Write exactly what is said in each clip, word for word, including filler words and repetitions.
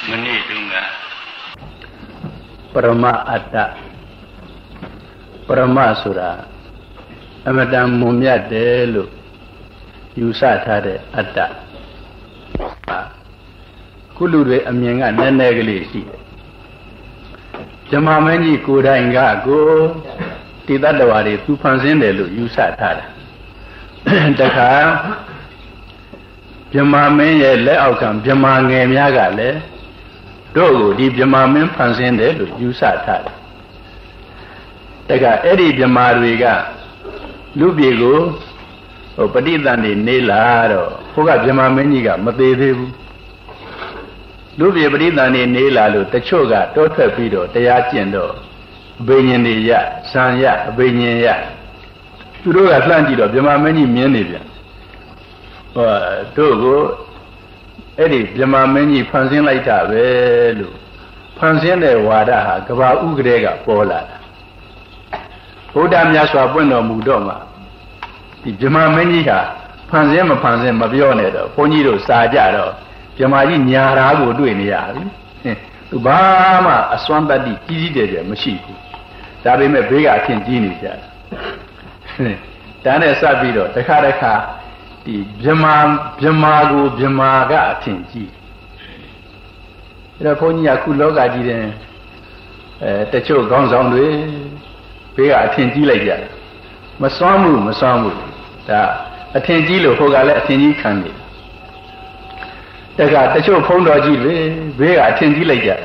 Meni dunga Parama atta Parama sura Amadam mumyate lu Yusa thade atta Kulu de amyenga nenegli si Jama menji kuda inga go Tita dawari tu pansinde lu Yusa thade Daka Jama menye le aukam Jama nge myaga le Dogo di Jama men pansinde lu Yusa thade Daka edi Jama ruiga Lupi go O paditani nila ro Hoga Jama menji ga mate devu Lupi paditani nila lu Tachoga totwe pido Taya jendo Benyen ya Sanya benyen ya Tudoga slanjido Jama menji mienne bia Dogo Edi Jama menji pansin laita velu Pansin de wada ha Gaba ugrega pola Buddha myaswa puno mudoma Di Jama menji ha Pansin ma pansin ma bione do Ponji do saja do Jama ji nyara go dui ni ya Tu ba ma aswanda di Kiji de de mashiku Dabe me bega akin jini ja Dane sabi do Deka deka Di Jama Jama go Jama ga akin ji Ida ponji ya ku loga ji den Tacho gong song dui Bega akin ji lai ja Maswamu maswamu Da atin ji lo hoga le atin ji khan ni Daga tacho phong do ji le bega atin ji lai ja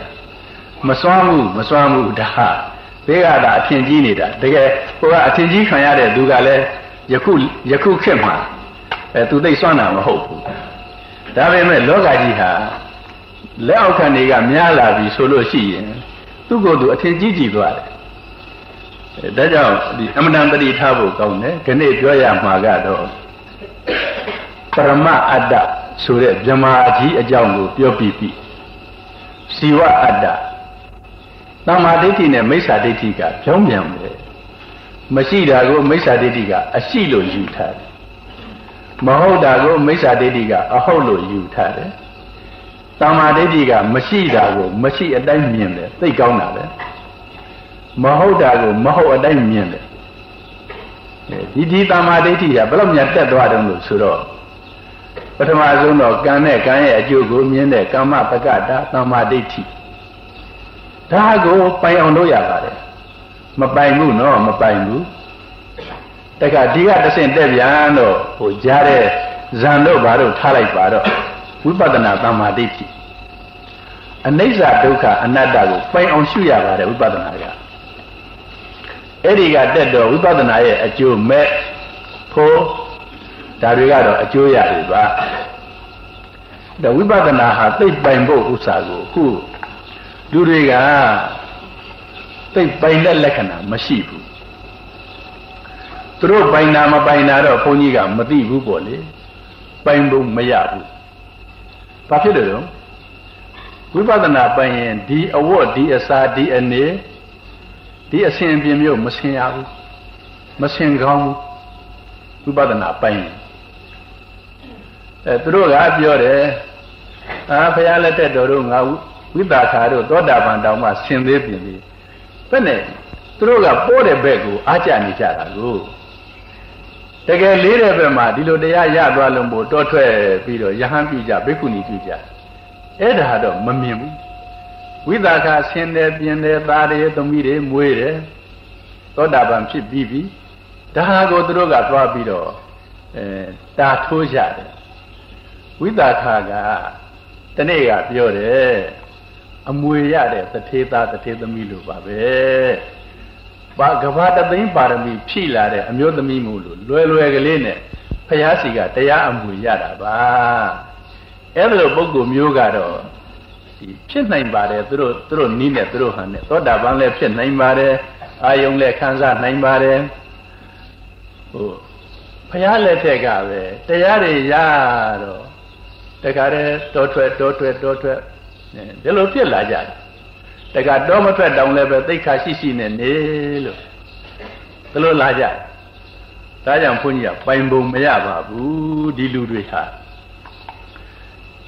Maswamu maswamu da bega da atin ji ni da Dage hoga atin ji khan ya de du ga le yaku yaku khit ma eh tu dai swana maဟုတ်ဘူးဒါပေမဲ့လောကကြီးဟာလက်အောက်ခံတွေကများလာပြီဆိုလို့ရှိရင်သူ့ကိုယ်သူအထင်ကြီးကြည့်သွားတယ်ဒါကြောင့်ဒီအမတန်တတိထားဖို့ကောင်းတယ်ခဏပြောရမှာကတော့ပရမအတ္တဆိုတဲ့ဗြဟ္မာကြီးအကြောင်းကိုပြောပြီးပြီစီဝအတ္တသမာဓိဋ္ဌိနဲ့မိစ္ဆာဒိဋ္ဌိကဖြောင်းပြန်တယ်မရှိတာကိုမိစ္ဆာဒိဋ္ဌိကအရှိလို့ယူထားတယ်မဟုတ်တာကိုမိစ္ဆာဒိဋ္ဌိကအဟုတ်လို့ယူထားတယ်သမာဓိဋ္ဌိကမရှိတာကိုမရှိအတိုင်းမြင်တယ်သိကောင်းတာပဲမဟုတ်တာကိုမဟုတ်အတိုင်းမြင်တယ်ဒီဒီသမာဓိဋ္ဌိကဘယ်လောက်များတက်သွားတယ်လို့ဆိုတော့ပထမဆုံးတော့ကံနဲ့ကံရဲ့အကျိုးကိုမြင်တဲ့ကမ္မပကတာသမာဓိဋ္ဌိဒါကိုပိုင်အောင်လုပ်ရပါတယ်မပိုင်ဘူးနော်မပိုင်ဘူးတခါဒီကတဆင့်တက်ပြန်တော့ဟိုကြားတဲ့ဇံတို့ဘာတို့ထားလိုက်ပါတော့ဝိပဿနာသမာဓိဋ္ဌိအနိစ္စဒုက္ခအနတ္တကိုပိုင်အောင်ရှုရပါတယ်ဝိပဿနာကအဲ့ဒီကတက်တော့ဝိပဿနာရဲ့အကျိုးမဲ့ဖို့ဒါတွေကတော့အကျိုးရတယ်ပါဒါဝိပဿနာဟာသိပိုင်ဖို့ဥစ္စာကိုခုလူတွေကသိပိုင်တဲ့လက္ခဏာမရှိဘူးသူတို့ပိုင်တာမပိုင်တာတော့ဘုန်းကြီးကမသိဘူးပေါ့လေပိုင်ဖို့မရဘူးဘာဖြစ်လို့လဲဝိပဿနာပိုင်ရင်ဒီအဝတ်ဒီအစာဒီအနေဒီအစဉ်အပြင်မျိုးမဆင်ရဘူးမဆင်ကောင်းဘူးဝိပဿနာပိုင်ရင်အဲသူတို့ကပြောတယ်အာဘုရားလက်ထက်တော်တို့ငါဝိသခါတို့သောတာပန်တောင်မှဆင်သေးပြင်ပြီဘယ်နဲ့သူတို့ကပိုးတဲ့ဘက်ကိုအားကြနေကြတာကိုတကယ်လေးတဲ့ဘက်မှာဒီလိုတရားရသွားလို့မို့တောထွက်ပြီးတော့ယဟန်ပြကြဘိက္ခုနီပြကြအဲ့ဒါတော့မမြင်ဘူးဝိသခါဆင်တယ်ပြင်တယ်သားတယ်သမီးတွေမွေးတယ်သောတာပန်ဖြစ်ပြီးပြီဒါကိုသူတို့ကသွားပြီးတော့အဲတာထိုးကြတယ်ဝိသခါကတနေ့ကပြောတယ်အမွေရတဲ့တထေသားတထေသမီးလိုပါပဲဘာကဘာတသိန်းပါရမီဖြည့်လာတဲ့အမျိုးသမီးမို့လို့လွယ်လွယ်ကလေးနဲ့ဖျားစီကတရားအမွေရတာပါအဲ့လိုပုဂ္ဂိုလ်မျိုးကတော့ဒီဖြစ်နိုင်ပါတယ်သူတို့သူတို့နီးနဲ့သူတို့ဟန်နဲ့သောတာပန်လည်းဖြစ်နိုင်ပါတယ်အာယုံလည်းခံစားနိုင်ပါတယ်ဟိုဖျားလက်ထက်ကပဲတရားတွေရတော့တခါတည်းတောထွက်တောထွက်တောထွက်ဒီလိုဖြစ်လာကြတယ်တခါတော့မထွက်တောင်လည်းပဲသိက္ခာရှိရှိနဲ့နေလို့ဒီလိုလာကြတယ်ဒါကြောင့်ဘုန်းကြီးကပိုင်ပုံမရပါဘူးဒီလူတွေဟာဒ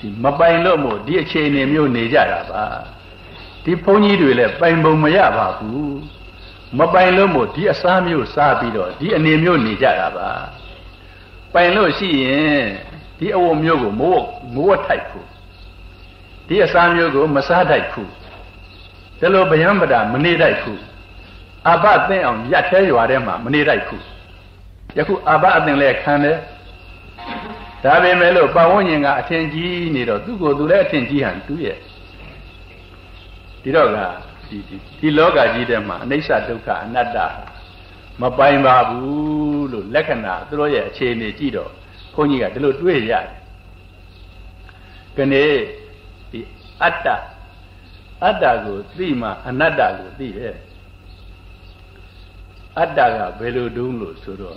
ဒီမပိုင်လို့မို့ဒီအခြေအနေမျိုးနေကြတာပါဒီဘုန်းကြီးတွေလည်းပိုင်ပုံမရပါဘူးမပိုင်လို့မို့ဒီအစားမျိုးစားပြီးတော့ဒီအနေမျိုးနေကြတာပါပိုင်လို့ရှိရင်ဒီအဝတ်မျိုးကိုမဝတ်မဝတ်ထိုက်ဘူးဒီအစားမျိုးကိုမစားထိုက်ဘူးဒါလိုဗျံပဒမနေထိုက်ဘူးအဘသိအောင်ရက်သေးရွာထဲမှာမနေထိုက်ဘူးယခုအဘအသင်လည်းခံတယ်ဒါပေမဲ့လို့ပတ်ဝန်းကျင်ကအထင်ကြီးနေတော့သူ့ကိုယ်သူလည်းအထင်ကြီးဟန်တူးရဲ့ဒီတော့ကဒီဒီလောကကြီးထဲမှာအနိစ္စဒုက္ခအနတ္တမပိုင်ပါဘူးလို့လက္ခဏာသူတို့ရဲ့အခြေအနေကြည့်တော့ဘုန်းကြီးကဒီလိုတွေးရတယ်။ဒီနေ့ဒီအတ္တအတ္တကိုသိမှအနတ္တကိုသိတယ်။အတ္တကဘယ်လိုတုံးလို့ဆိုတော့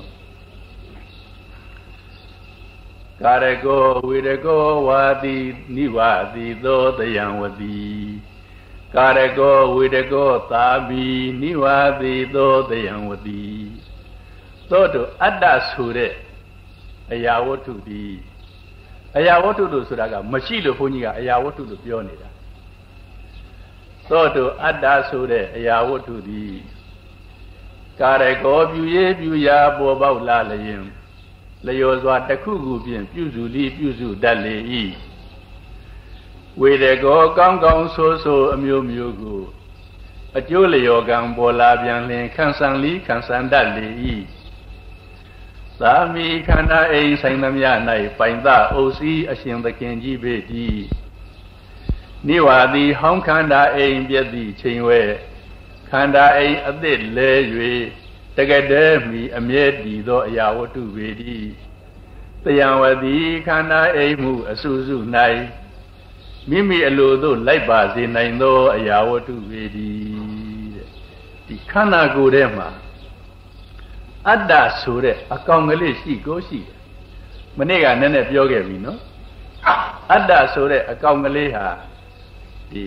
ကာရကောဝေရကောဝါတိနိဝါတိသောတယံဝတိကာရကောဝေရကောသာဘိနိဝါတိသောတယံဝတိသောတို့အတ္တဆိုတဲ့အရာဝတ္ထုဒီအရာဝတ္ထုလို့ဆိုတာကမရှိလို့ဘုန်းကြီးကအရာဝတ္ထုလို့ပြောနေတာသောတို့အတ္တဆိုတဲ့အရာဝတ္ထုဒီကာရကောပြုရေးပြုရာပေါ်ပေါက်လာလျင်လျော်စွာတစ်ခုခုဖြင့်ပြုစုလီပြုစုတတ်လေ၏ဝေရကောကောင်းကောင်းဆိုးဆိုးအမျိုးမျိုးကိုအကျိုးလျော်ကံပေါ်လာပြန်လျင်ခံစားလီခံစားတတ်လေ၏သာမိခန္ဓာအိမ်ဆိုင်သမျှ၌ပိုင်သအိုစီအရှင်သခင်ကြီးပေတည်းနိဝါတိဟောင်းခန္ဓာအိမ်ပြည့်သည့်ချိန်ဝဲခန္ဓာအိမ်အသစ်လဲ၍တကယ်တည်းမိအမြဲတည်သောအရာဝတ္ထုပေတည်းတယံဝတိခန္ဓာအိမ်မှုအစုစု၌မိမိအလိုသို့လိုက်ပါစေနိုင်သောအရာဝတ္ထုပေတည်းတဲ့ဒီခန္ဓာကိုယ်ထဲမှာအတ္တဆိုတဲ့အကောင်ကလေးရှိကိုရှိတယ်မနေ့ကနည်းနည်းပြောခဲ့ပြီနော်အတ္တဆိုတဲ့အကောင်ကလေးဟာဒီ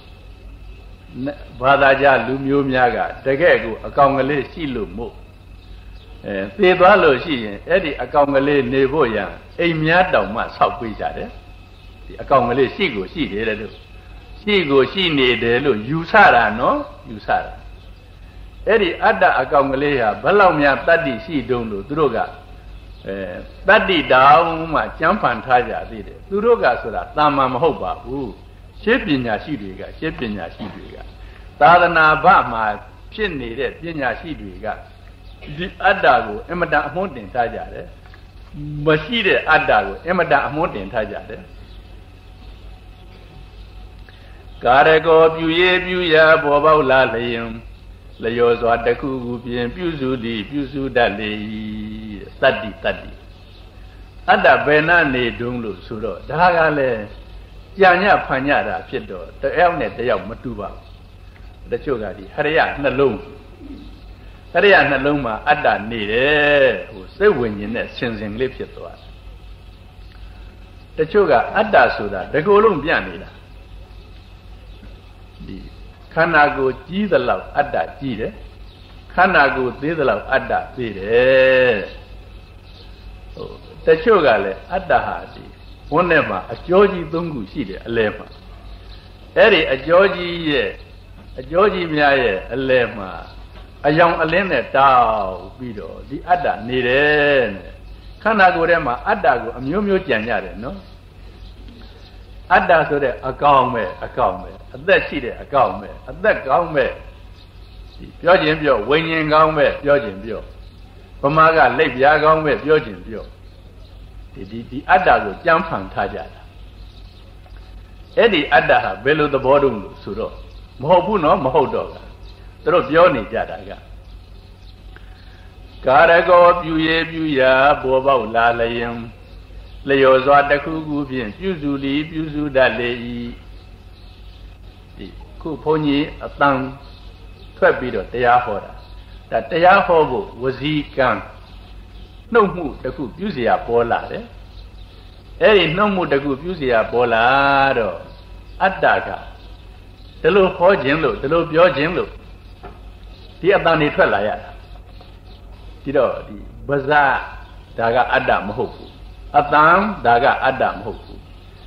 ဘာသာကြလူမျိုးများကတကယ်ကိုအကောင်ကလေးရှိလို့မို့အဲသေသွားလို့ရှိရင်အဲ့ဒီအကောင်ကလေးနေဖို့ရန်အိမ်များတောင်မှဆောက်ပေးကြတယ်ဒီအကောင်ကလေးရှိကိုရှိတယ်တဲ့လို့ရှိကိုရှိနေတယ်လို့ယူဆတာနော်ယူဆတာအဲ့ဒီအတ္တအကောင်ကလေးဟာဘယ်လောက်များတတ္တိရှိတုံးလို့သူတို့ကအဲတတ္တိတောင်မှကျမ်းဖန်ထားကြသေးတယ်သူတို့ကဆိုတာတာမန်မဟုတ်ပါဘူးရှင်းပညာရှိတွေကရှင်းပညာရှိတွေကသာသနာ့ဘမှာဖြစ်နေတဲ့ပညာရှိတွေကဒီအတ္တကိုအမတန်အမွှန်းတင်ထားကြတယ်မရှိတဲ့အတ္တကိုအမတန်အမွှန်းတင်ထားကြတယ်ကာရကောပြုရေးပြုရာပေါ်ပေါက်လာလျင်လျော်စွာတစ်ခုခုဖြင့်ပြုစုသည်ပြုစုတတ်လေ၏တတ္တိတတ္တိအတ္တဘယ်နှနေတုံးလို့ဆိုတော့ဒါကလည်းကြံ့ညဖန်ညတာဖြစ်တော့တယောက်နဲ့တယောက်မတူပါဘူးတချို့ကဒီဟရိယနှလုံးဟရိယနှလုံးမှာအတ္တနေတယ်ဟိုစိတ်ဝိညာဉ်နဲ့ဆင်ဆင်လေးဖြစ်သွားတယ်တချို့ကအတ္တဆိုတာတကူလုံးပြန့်နေတာဒီခန္ဓာကိုယ်ကြီးသလောက်အတ္တကြီးတယ်ခန္ဓာကိုယ်သေးသလောက်အတ္တသေးတယ်ဟိုတချို့ကလည်းအတ္တဟာဒီဝန်းထဲမှာအကျော်ကြီးသုံးခုရှိတယ်အလဲမှာအဲ့ဒီအကျော်ကြီးရဲ့အကျော်ကြီးများရဲ့အလဲမှာအယောင်အလင်းနဲ့တောက်ပြီးတော့ဒီအတ္တနေတယ်တဲ့ခန္ဓာကိုယ်ထဲမှာအတ္တကိုအမျိုးမျိုးကြံကြတယ်နော်အတ္တဆိုတဲ့အကောင်ပဲအကောင်ပဲအသက်ရှိတဲ့အကောင်ပဲအသက်ကောင်းပဲဒီပြောခြင်းပြောဝိညာဉ်ကောင်းပဲပြောခြင်းပြောဗမာကလက်ပြားကောင်းပဲပြောခြင်းပြောဒီဒီဒီအတ္တကိုကြမ်းဖန်ထားကြတာအဲ့ဒီအတ္တဟာဘယ်လိုသဘောတုံးလို့ဆိုတော့မဟုတ်ဘူးနော်မဟုတ်တော့ကသူတို့ပြောနေကြတာကကာရကောပြုရေးပြုရာပေါ်ပေါက်လာလျင်လျော်စွာတစ်ခုခုဖြင့်ပြုစုလီပြုစုတတ်လေ၏ဒီခုဘုန်းကြီးအတန်ထွက်ပြီးတော့တရားဟောတာဒါတရားဟောဖို့ဝစီကံနှုတ်မှုတစ်ခုပြုเสียပေါ်လာတယ်အဲ့ဒီနှုတ်မှုတစ်ခုပြုเสียပေါ်လာတော့အတ္တကဒီလိုဟောခြင်းလို့ဒီလိုပြောခြင်းလို့ဒီအတန်တွေထွက်လာရတာဒီတော့ဒီဗဇဒါကအတ္တမဟုတ်ဘူးအတန်ဒါကအတ္တမဟုတ်ဘူး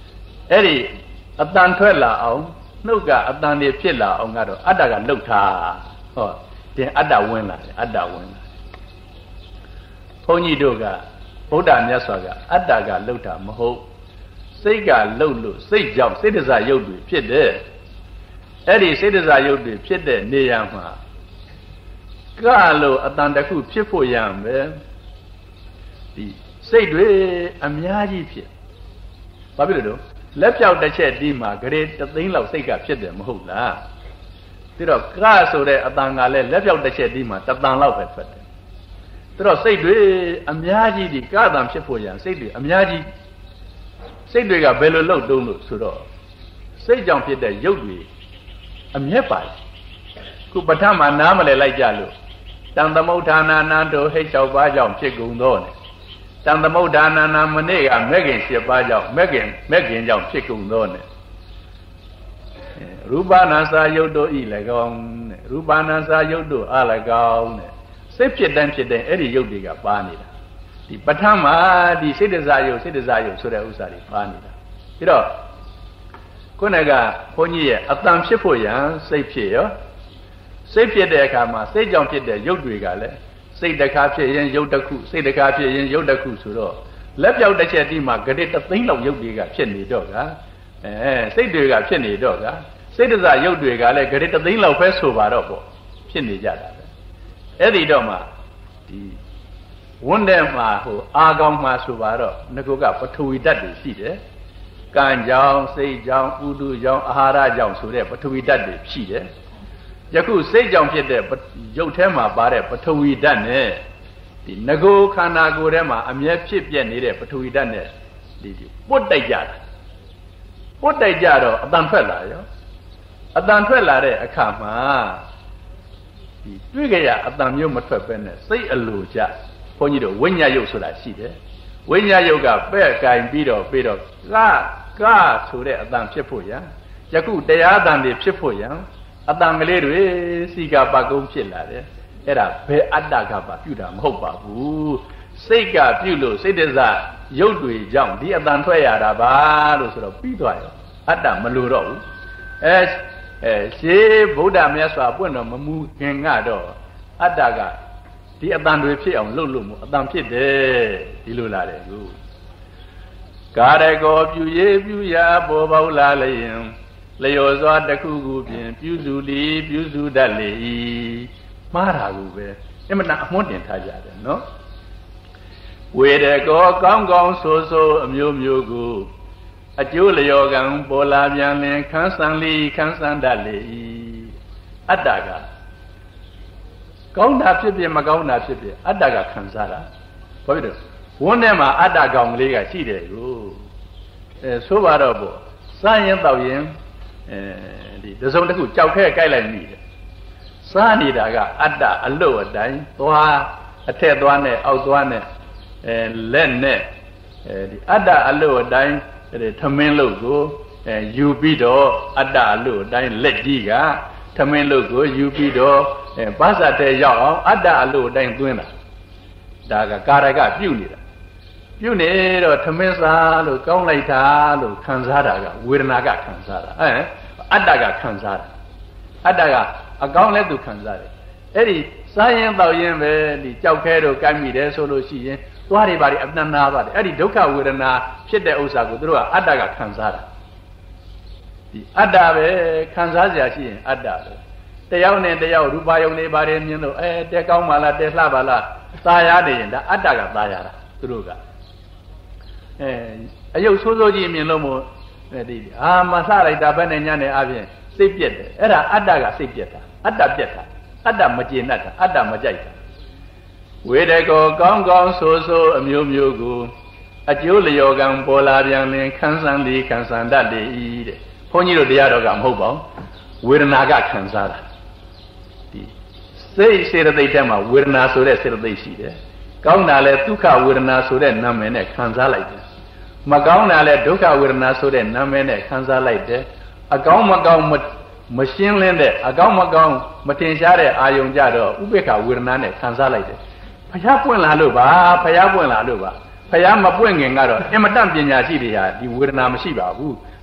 အဲ့ဒီအတန်ထွက်လာအောင်နှုတ်ကအတန်တွေဖြစ်လာအောင်ကတော့အတ္တကလှုပ်ထားဟောဒီအတ္တဝင်လာတယ်အတ္တဝင်လာဘုန်းကြီးတို့ကဗုဒ္ဓမြတ်စွာကအတ္တကလှုပ်တာမဟုတ်စိတ်ကလှုပ်လို့စိတ်ကြောင့်စိတ်တစားရုပ်တွေဖြစ်တယ်အဲ့ဒီစိတ်တစားရုပ်တွေဖြစ်တဲ့နေရာမှာကလို့အတန်တစ်ခုဖြစ်ဖို့ရမယ်ဒီစိတ်တွေအများကြီးဖြစ်ဘာဖြစ်လို့လဲလက်ပြောက်တစ်ချက်ဒီမှာဂရေတသိန်းလောက်စိတ်ကဖြစ်တယ်မဟုတ်လားပြီးတော့ကဆိုတဲ့အတန်ကလည်းလက်ပြောက်တစ်ချက်ဒီမှာတတန်လောက်ပဲထွက်တယ်ပြီးတော့စိတ်တွေအများကြီးဒီကတန်ဖြစ်ဖို့ရန်စိတ်တွေအများကြီးစိတ်တွေကဘယ်လိုလုပ်တုံးလို့ဆိုတော့စိတ်ကြောင့်ဖြစ်တဲ့ရုပ်တွေအမျက်ပါခုပဋ္ဌာန်းမှာနားမလဲလိုက်ကြလို့တံသမုဋ္ဌာနာနံတို့ဟိတ်၆ပါးကြောင့်ဖြစ်ကုန်သောနဲ့တံသမုဋ္ဌာနာနံမနေ့ကမဲ့ခင်၈ပါးကြောင့်မဲ့ခင်မဲ့ခင်ကြောင့်ဖြစ်ကုန်သောနဲ့ရူပနာစာယုတ်တို့ဤ၎င်းနဲ့ရူပနာစာယုတ်တို့အ၎င်းနဲ့စိတ်ဖြစ်တဲ့ဖြစ်တဲ့အဲ့ဒီယုတ်တွေကပါနေတာဒီပဋ္ဌာန်းမှာဒီစိတ်တစားယုတ်စိတ်တစားယုတ်ဆိုတဲ့ဥစ္စာတွေပါနေတာပြီးတော့ခုနကဘုန်းကြီးရဲ့အတန်ဖြစ်ဖို့ရန်စိတ်ဖြစ်ရောစိတ်ဖြစ်တဲ့အခါမှာစိတ်ကြောင့်ဖြစ်တဲ့ရုပ်တွေကလည်းစိတ်တစ်ခါဖြစ်ရင်ရုပ်တစ်ခုစိတ်တစ်ခါဖြစ်ရင်ရုပ်တစ်ခုဆိုတော့လက်ပြောက်တစ်ချက်ဒီမှာဂတိတသိန်းလောက်ရုပ်တွေကဖြစ်နေတော့ကအဲစိတ်တွေကဖြစ်နေတော့ကစိတ်တစားရုပ်တွေကလည်းဂတိတသိန်းလောက်ပဲဆိုပါတော့ပေါ့ဖြစ်နေကြတာပဲအဲ့ဒီတော့မှဒီဝန်းထဲမှာဟိုအာကောင်းမှာဆိုပါတော့ငကုကပထဝီဓာတ်တွေရှိတယ်ကံကြောင့်စိတ်ကြောင့်ဥဒုကြောင့်အာဟာရကြောင့်ဆိုတဲ့ပထဝီဓာတ်တွေရှိတယ်ယခုစိတ်ကြောင့်ဖြစ်တဲ့ရုပ်ထဲမှာပါတဲ့ပထဝီဓာတ်နဲ့ဒီငကိုခန္ဓာကိုယ်ထဲမှာအမြဲဖြစ်ပြနေတဲ့ပထဝီဓာတ်နဲ့ဒီပုတ်တိုက်ကြတာပုတ်တိုက်ကြတော့အတန်ထွက်လာရောအတန်ထွက်လာတဲ့အခါမှာဒီတွေ့ကြရအတန်မျိုးမထွက်ပဲနဲ့စိတ်အလိုကြဘုန်းကြီးတို့ဝိညာဉ်ရုပ်ဆိုတာရှိတယ်ဝိညာဉ်ရုပ်ကပဲ့ကင်ပြီးတော့ပြီးတော့ကကဆိုတဲ့အတန်ဖြစ်ဖို့ရန်ယခုတရားအတန်တွေဖြစ်ဖို့ရန်အတန်ကလေးတွေစီကပကုံးဖြစ်လာတယ်အဲ့ဒါဘယ်အတ္တကပါပြုတာမဟုတ်ပါဘူးစိတ်ကပြုလို့စိတ်တစားရုပ်တွေကြောင့်ဒီအတန်ထွက်ရတာပါလို့ဆိုတော့ပြီးသွားရောအတ္တမလိုတော့ဘူးအဲအဲရှေးဗုဒ္ဓမြတ်စွာပွင့်တော်မမူခင်ကတော့အတ္တကဒီအတန်တွေဖြစ်အောင်လှုပ်လို့မို့အတန်ဖြစ်တယ်ဒီလိုလာတယ်ခုကာရကောပြုရေးပြုရာပေါ်ပေါလာလျင်လျော်စွာတစ်ခုခုဖြင့်ပြုစုလီပြုစုတတ်လေ၏မှားတာကူပဲအမှန်အမွှန်းတင်ထားကြတယ်နော်ဝေရကောကောင်းကောင်းဆိုဆိုအမျိုးမျိုးကိုအကျိုးလျော်ကံပေါ်လာပြန်လင်ခန်းဆန်လီခန်းဆန်တတ်လေ၏အတ္တကကောင်းတာဖြစ်ဖြစ်မကောင်းတာဖြစ်ဖြစ်အတ္တကခံစားတာဘာဖြစ်လို့ဝန်းထဲမှာအတ္တကောင်ကလေးကရှိတယ်ကိုအဲဆိုပါတော့ပေါ့စားရင်တောက်ရင်အဲဒီတစုံတစ်ခုကြောက်ခဲကြိုက်လိုက်မိတယ်စားနေတာကအတ္တအလွတ်အတိုင်းသွားအထက်သွားနဲ့အောက်သွားနဲ့အဲလက်နဲ့အဲဒီအတ္တအလွတ်အတိုင်းအဲဒီထမင်းလို့ကိုအဲယူပြီးတော့အတ္တအလွတ်အတိုင်းလက်ကြီးကထမင်းလို့ကိုယူပြီးတော့အဲဘာသာတဲ့ရောက်အောင်အတ္တအလွတ်အတိုင်းသွင်းတာဒါကကာရကပြုတ်နေတာပြုတ်နေတော့ထမင်းစားလို့ကောင်းလိုက်တာလို့ခံစားတာကဝေဒနာကခံစားတာအဲအတ္တကခံစားတာအတ္တကအကောင်းလဲသူခံစားတယ်အဲ့ဒီစားရင်တောက်ရင်ပဲဒီကြောက်ခဲတော့ကိုက်မိတယ်ဆိုလို့ရှိရင်သွားတွေပါတွေအတဏှာပါတယ်အဲ့ဒီဒုက္ခဝေဒနာဖြစ်တဲ့ဥစ္စာကိုသူတို့ကအတ္တကခံစားတာဒီအတ္တပဲခံစားစရာရှိရင်အတ္တပဲတယောက်နဲ့တယောက်ရူပါယုံနေပါတယ်မြင်လို့အဲတဲကောင်းပါလားတဲလှပါလားသာရတယ်ရင်ဒါအတ္တကသာရတာသူတို့ကအဲအယုတ်ဆိုးဆိုးကြီးမြင်လို့မို့ဒီအာမလှလိုက်တာပဲနဲ့ညနေအပြင်စိတ်ပြက်တယ်အဲ့ဒါအတ္တကစိတ်ပြက်တာအတ္တပြက်တာအတ္တမကျေနပ်တာအတ္တမကြိုက်တာဝေဒကောကောင်းကောင်းဆိုဆိုအမျိုးမျိုးကိုအကျိုးလျော်ကံပေါ်လာပြန်လင်ခန်းဆန်းသည်ခန်းဆန်းတတ်လေ၏တဲ့ဘုန်းကြီးတို့တရားတော်ကမဟုတ်ပါဘူးဝေဒနာကခံစားတာဒီစိတ်စေတသိက်ထဲမှာဝေဒနာဆိုတဲ့စေတသိက်ရှိတယ်ကောင်းတာလဲဒုက္ခဝေဒနာဆိုတဲ့နာမည်နဲ့ခံစားလိုက်တယ်မကောင်းတာလဲဒုက္ခဝေဒနာဆိုတဲ့နာမည်နဲ့ခံစားလိုက်တယ်အကောင်းမကောင်းမရှင်းလင်းတဲ့အကောင်းမကောင်းမထင်ရှားတဲ့အာယုံကြတော့ဥပေက္ခဝေဒနာနဲ့ခံစားလိုက်တယ်ဖျားပွင့်လာလို့ပါဖျားပွင့်လာလို့ပါဖျားမပွင့်ခင်ကတော့အင်မတန်ပညာရှိတွေဟာဒီဝေဒနာမရှိပါဘူး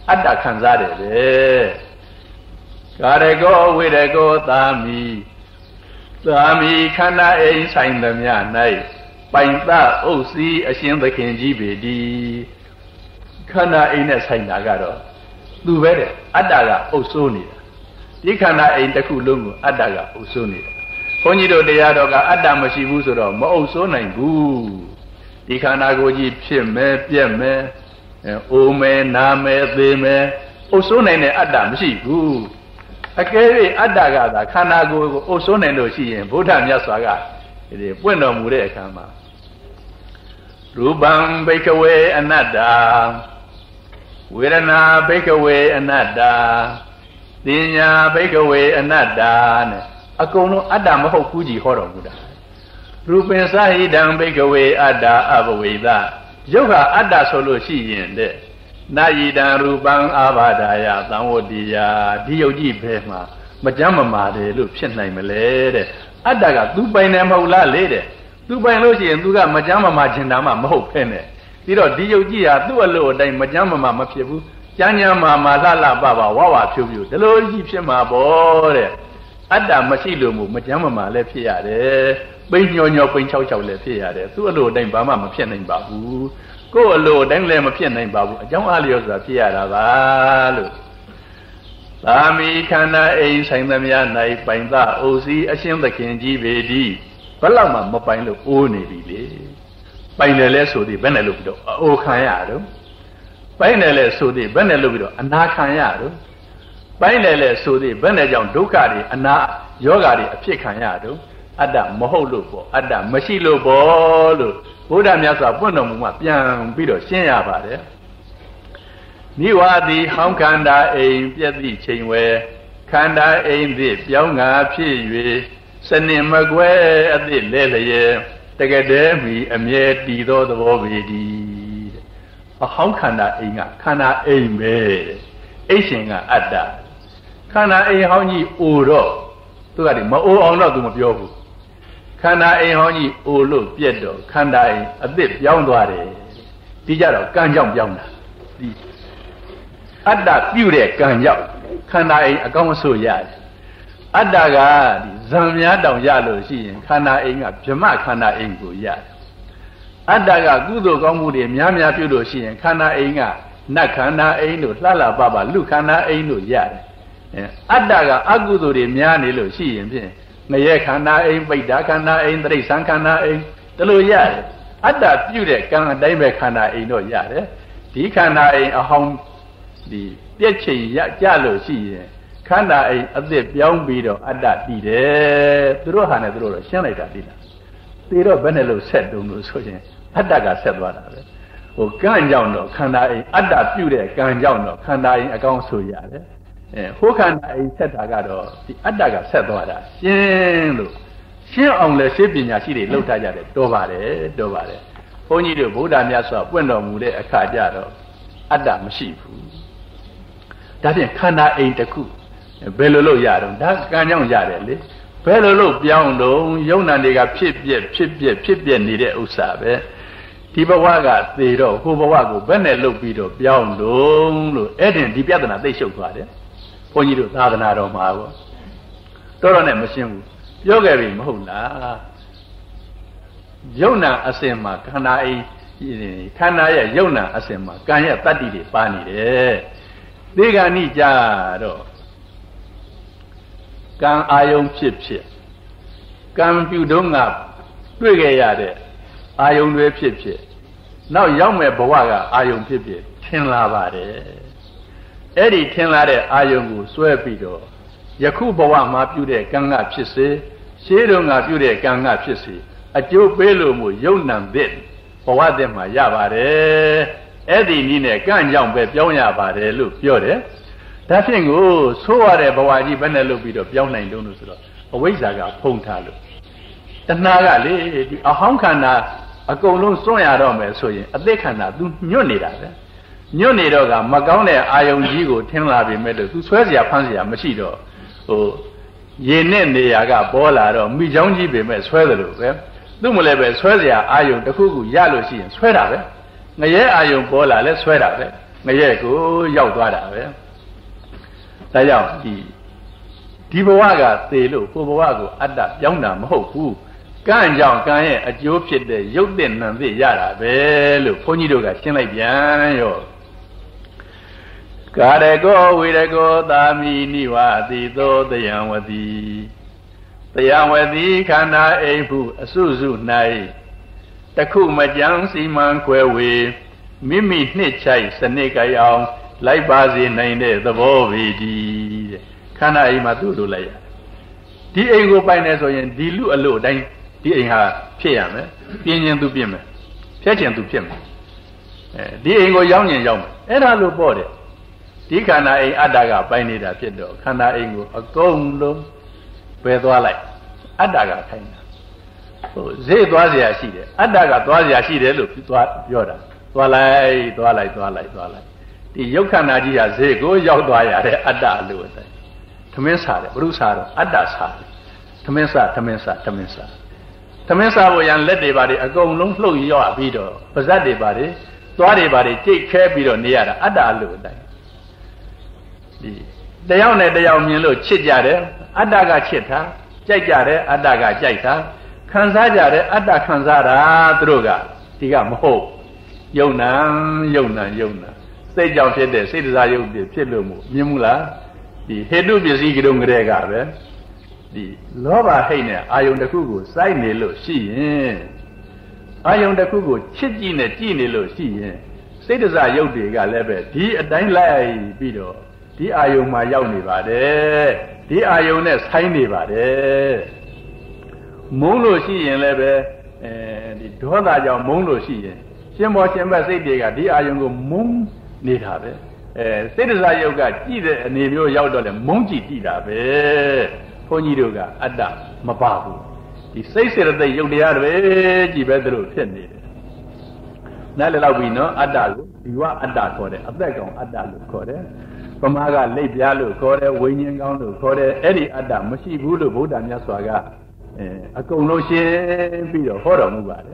အတ္တခံစားတယ်ပဲကာရကောဝိရကောသာမိသာမိခန္ဓာအိမ်ဆိုင်သမျှ၌ပိုင်သဥစ္စီအရှင်သခင်ကြီးပေတည်းခန္ဓာအိမ်နဲ့ဆိုင်တာကတော့သူပဲတဲ့အတ္တကအုပ်စိုးနေတာဒီခန္ဓာအိမ်တစ်ခုလုံးကိုအတ္တကအုပ်စိုးနေတာဘုန်းကြီးတို့တရားတော်ကအတ္တမရှိဘူးဆိုတော့မအုပ်စိုးနိုင်ဘူးဒီခန္ဓာကိုယ်ကြီးဖြစ်မယ်ပြက်မယ်အိုမယ်နာမယ်သေမယ်အုပ်စိုးနိုင်တဲ့အတ္တမရှိဘူးအကယ်၍အတ္တကသာခန္ဓာကိုယ်ကိုအုပ်စိုးနိုင်လို့ရှိရင်ဘုရားမြတ်စွာကဒီပွင့်တော်မူတဲ့အခါမှာရူပံဘိကဝေအနတ္တဝေဒနာဘိကဝေအနတ္တသင်ညာဘိကဝေအနတ္တနဲ့အကုန်လုံးအတ္တမဟုတ်ဘူးကြီးဟောတော်မူတာရူပင်စာဟိတံဘိကဝေအတ္တအဘဝေဒရုပ်ကအတ္တဆိုလို့ရှိရင်တဲ့နာယိတံရူပံအာဘာဒာယသံဝတ္တိယဒီယုတ်ကြည့်ဘဲမှာမကြမ်းမမာတယ်လို့ဖြစ်နိုင်မလဲတဲ့အတ္တကသူပိုင်တယ်မဟုတ်လားလေတဲ့သူပိုင်လို့ရှိရင်သူကမကြမ်းမမာခြင်းတာမှမဟုတ်ဖ ೇನೆ ပြီးတော့ဒီယုတ်ကြည့်ဟာသူ့အလို့အတိုင်းမကြမ်းမမာမဖြစ်ဘူးကြမ်းကြမ်းမာမာလှလှပပဝဝဖြူဖြူဒီလိုကြီးဖြစ်မှာပေါ့တဲ့အတ္တမရှိလို့မို့မကြမ်းမမာလည်းဖြစ်ရတယ်ပိန်ညောညောပိန်ချောက်ချောက်လည်းဖြစ်ရတယ်သူ့အလို့အတိုင်းဘာမှမဖြစ်နိုင်ပါဘူးကိုယ်အလို့အတိုင်းလည်းမဖြစ်နိုင်ပါဘူးအကြောင်းအားလျော်စွာဖြစ်ရတာပါလို့သာမိခန္ဓာအိမ်ဆိုင်သမျှ၌ပိုင်သအိုစီအရှင်သခင်ကြီးပေသည်ဘယ်လောက်မှမပိုင်လို့အိုးနေပြီလေပိုင်တယ်လဲဆိုသည်ဘယ်နဲ့လို့ပြီးတော့အိုခံရတော့ပိုင်တယ်လဲဆိုသည်ဘယ်နဲ့လို့ပြီးတော့အနာခံရတော့ပိုင်တယ်လဲဆိုသည်ဘယ်နဲ့ကြောင့်ဒုက္ခတွေအနာယောဂတွေအဖြစ်ခံရတော့အတ္တမဟုတ်လို့ပေါ့အတ္တမရှိလို့ပေါ့လို့ဘုရားမြတ်စွာပွင့်တော်မူမှပြန်ပြီးတော့ရှင်းရပါတယ်နိဝါတိဟောင်းခန္ဓာအိမ်ပြည့်သည့်ချိန်ဝဲခန္ဓာအိမ်သည့်ပြောင်းငါဖြစ်၍စနစ်မကွဲအသည့်လဲလျက်တကယ်တည်းမိအမြဲတည်သောသဘောပေတည်းအဟောင်းခန္ဓာအိမ်ကခန္ဓာအိမ်ပဲအိတ်ရှင်ကအတ္တခန္ဓာအိမ်ဟောင်းကြီးအိုတော့သူကဒီမအိုအောင်တော့သူမပြောဘူးခန္ဓာအိမ်ဟောင်းကြီးအိုလို့ပြက်တော့ခန္ဓာအိမ်အသစ်ပြောင်းသွားတယ်ဒီကြတော့ကံကြောင့်ပြောင်းတာဒီအတ္တပြုတဲ့ကံကြောင့်ခန္ဓာအိမ်အကောင်းအဆိုးရတယ်အတ္တကဒီဇံများတောင်ရလို့ရှိရင်ခန္ဓာအိမ်ကဗြဟ္မခန္ဓာအိမ်ကိုရတယ်အတ္တကကုသိုလ်ကောင်းမှုတွေများများပြုလို့ရှိရင်ခန္ဓာအိမ်ကနတ်ခန္ဓာအိမ်တို့လှလှပပလူခန္ဓာအိမ်တို့ရတယ်အတ္တကအကုသိုလ်တွေများနေလို့ရှိရင်ဖြင့်ငရဲခန္ဓာအိမ်ပိဋ္ဌာခန္ဓာအိမ်တိရစ္ဆာန်ခန္ဓာအိမ်ဒီလိုရတယ်အတ္တပြုတဲ့ကံအတိုင်းပဲခန္ဓာအိမ်တော့ရတယ်ဒီခန္ဓာအိမ်အဟောင်းဒီပြည့်ချိန်ရကြလို့ရှိရင်ခန္ဓာအိမ်အသစ်ပြောင်းပြီးတော့အတ္တတည်တယ်သူတို့ဟာနဲ့သူတို့တော့ရှင်းလိုက်တာသိလားသေတော့ဘယ်နဲ့လို့ဆက်တုံးလို့ဆိုရင်အတ္တကဆက်သွားတာပဲဟိုကံကြောင့်တော့ခန္ဓာအိမ်အတ္တပြုတဲ့ကံကြောင့်တော့ခန္ဓာအိမ်အကောင်းဆိုရတယ်အဲဟိုခန္ဓာအိမ်ဆက်တာကတော့ဒီအတ္တကဆက်သွားတာရှင်းလို့ရှင်းအောင်လဲရှင်းပညာရှိတွေလှုပ်ထားကြတယ်တော်ပါတယ်တော်ပါတယ်ဘုန်းကြီးတို့ဗုဒ္ဓမြတ်စွာပွင့်တော်မူတဲ့အခါကျတော့အတ္တမရှိဘူးဒါဖြင့်ခန္ဓာအိမ်တစ်ခုဘယ်လိုလုပ်ရတော့ဒါကံကြောင့်ရတယ်လေဘယ်လိုလုပ်ပြောင်းတော့ယုံနာတွေကဖြစ်ပြက်ဖြစ်ပြက်ဖြစ်ပြက်နေတဲ့ဥစ္စာပဲဒီဘဝကသေတော့ဟိုဘဝကိုဘယ်နဲ့လုပ်ပြီးတော့ပြောင်းတော့လို့အဲ့ဒီဒီပြဿနာသိရှုပ်သွားတယ်ဘုန်းကြီးတို့သာသနာတော်မှာပေါ့တော်တော်နဲ့မရှင်းဘူးပြောခဲ့ပြီမဟုတ်လားယုံနာအစဉ်မှာခန္ဓာအိမ်ခန္ဓာရဲ့ယုံနာအစဉ်မှာကံရဲ့တတ္တိတွေပါနေတယ်သေဂာနိကြတော့ကံအာယုံဖြစ်ဖြစ်ကံပြုတော့ငါတွေ့ခဲ့ရတဲ့အာယုံတွေဖြစ်ဖြစ်နောက်ရောက်မဲ့ဘဝကအာယုံဖြစ်ဖြစ်ထင်လာပါတယ်အဲ့ဒီထင်လာတဲ့အာယုံကိုစွဲပြီးတော့ယခုဘဝမှာပြုတဲ့ကံကဖြစ်စေရှေးတုန်းကပြုတဲ့ကံကဖြစ်စေအကျိုးပေးလို့မို့ယုံနံသစ်ဘဝတည်းမှာရပါတယ်အဲ့ဒီနည်းနဲ့ကံကြောင့်ပဲပြောင်းရပါတယ်လို့ပြောတယ်ဒါဖြင့်ကိုဆိုးရတဲ့ဘဝကြီးဘယ်နဲ့လုပ်ပြီးတော့ပြောင်းနိုင်လို့ဆိုတော့အဝိဇ္ဇာကဖုံးထားလို့တဏှာကလေဒီအဟောင်းခန္ဓာအကုန်လုံးစွန့်ရတော့မယ်ဆိုရင်အသက်ခန္ဓာ तू ညွတ်နေတာပဲညွတ်နေတော့ကမကောင်းတဲ့အာယုံကြီးကိုထင်လာပြီမဲ့လို့ तू ဆွဲเสียဖမ်းเสียမရှိတော့ဟိုရေနဲ့နေရာကပေါ်လာတော့မိချောင်းကြီးပဲမဲ့ဆွဲတယ်လို့ပဲသူ့မလဲပဲဆွဲเสียအာယုံတစ်ခုခုရလို့ရှိရင်ဆွဲတာပဲငရဲအာယုံပေါ်လာလဲဆွဲတာပဲငရဲကိုရောက်သွားတာပဲဒါကြောင့်ဒီဒီဘဝကသေလို့ကိုယ်ဘဝကိုအတ္တပြောင်းတာမဟုတ်ဘူးကံကြောင့်ကံရဲ့အကျိုးဖြစ်တဲ့ရုပ်တဲ့နံသိရတာပဲလို့ဘုန်းကြီးတို့ကရှင်းလိုက်ပြန်ရောကာရကောဝေရကောသာမိနိဝတိသောတယံဝတိတယံဝတိခန္ဓာအိမ်ဟုအစုစု၌တခုမကြမ်းစီမံခွဲဝေမိမိနှစ်ချိုက်စနစ်ကြအောင်လိုက်ပါစေနိုင်တဲ့သဘောပေတည်းတဲ့ခန္ဓာအိမ်မှာသူ့လိုလိုက်ရဒီအိမ်ကိုပိုင်နေဆိုရင်ဒီလူအလို့အတိုင်းဒီအိမ်ဟာဖြစ်ရမယ်ပြင်းရင်သူပြင်းမယ်ဖြတ်ချင်သူဖြစ်မယ်အဲဒီအိမ်ကိုရောက်ရင်ရောက်မယ်အဲ့ဒါလို့ပေါ့တယ်ဒီခန္ဓာအိမ်အတ္တကပိုင်နေတာဖြစ်တော့ခန္ဓာအိမ်ကိုအကုန်လုံးပယ်သွားလိုက်အတ္တကခိုင်းတာဟိုဈေးသွားเสียရှိတယ်အတ္တကသွားเสียရှိတယ်လို့သွားပြောတာသွားလိုက်သွားလိုက်သွားလိုက်သွားလိုက်ဒီယုတ်ခန္ဓာကြီးကဈေးကိုရောက်သွားရတဲ့အတ္တလို့တဲ့သမင်းစားတယ်ဘုရုစားတော့အတ္တစားတယ်သမင်းစားသမင်းစားသမင်းစားသမင်းစားဖို့ရန်လက်တွေပါတယ်အကုန်လုံးလှုပ်ရော့ပြီးတော့ပါဇက်တွေပါတယ်သွားတွေပါတယ်ကြိတ်ခဲပြီးတော့နေရတာအတ္တလို့တဲ့ဒီတယောက်နဲ့တယောက်မြင်လို့ချစ်ကြတယ်အတ္တကချစ်တာကြိုက်ကြတယ်အတ္တကကြိုက်တာခံစားကြတယ်အတ္တခံစားတာသူတို့ကဒီကမဟုတ်ယုံနာယုံနာယုံနာစိတ်ကြောင့်ဖြစ်တဲ့စိတ်တရားယုတ်ဖြစ်လို့မို့မြင်မှုလားဒီဟေတုပစ္စည်းကတုံကလေးကပဲဒီလောဘဟိတ်နဲ့အာယုန်တစ်ခုကိုစိုက်နေလို့ရှိရင်အာယုန်တစ်ခုကိုချစ်ကြည့်နေကြည့်နေလို့ရှိရင်စိတ်တရားယုတ်တွေကလည်းပဲဒီအတိုင်းလိုက်ပြီးတော့ဒီအာယုံမှာရောက်နေပါတယ်ဒီအာယုံနဲ့ဆိုင်နေပါတယ်မုန်းလို့ရှိရင်လည်းပဲအဲဒီဒေါသကြောင့်မုန်းလို့ရှိရင်ရှင်ဘောရှင်ဘက်စိတ်တွေကဒီအာယုံကိုမုန်းနေတာပဲအဲစိတ်တစားယုတ်ကကြည့်တဲ့အနေမျိုးရောက်တော့လေမုန်းကြည့်ကြည့်တာပဲဘုန်းကြီးတို့ကအတ္တမပါဘူးဒီစိတ်စေတသိက်ယုတ်တရားတွေကြည့်ပဲသူတို့ဖြစ်နေတယ်နားလည်တော့ပြီနော်အတ္တကိုဒီဝအတ္တခေါ်တယ်အသက်ကောင်အတ္တလို့ခေါ်တယ်ပမာကလိပ်ပြားလို့ခေါ်တယ်ဝိညာဉ်ကောင်းလို့ခေါ်တယ်အဲ့ဒီအတ္တမရှိဘူးလို့ဗုဒ္ဓမြတ်စွာကအဲအကုန်လုံးရှင်းပြီးတော့ဟောတော်မူပါတယ်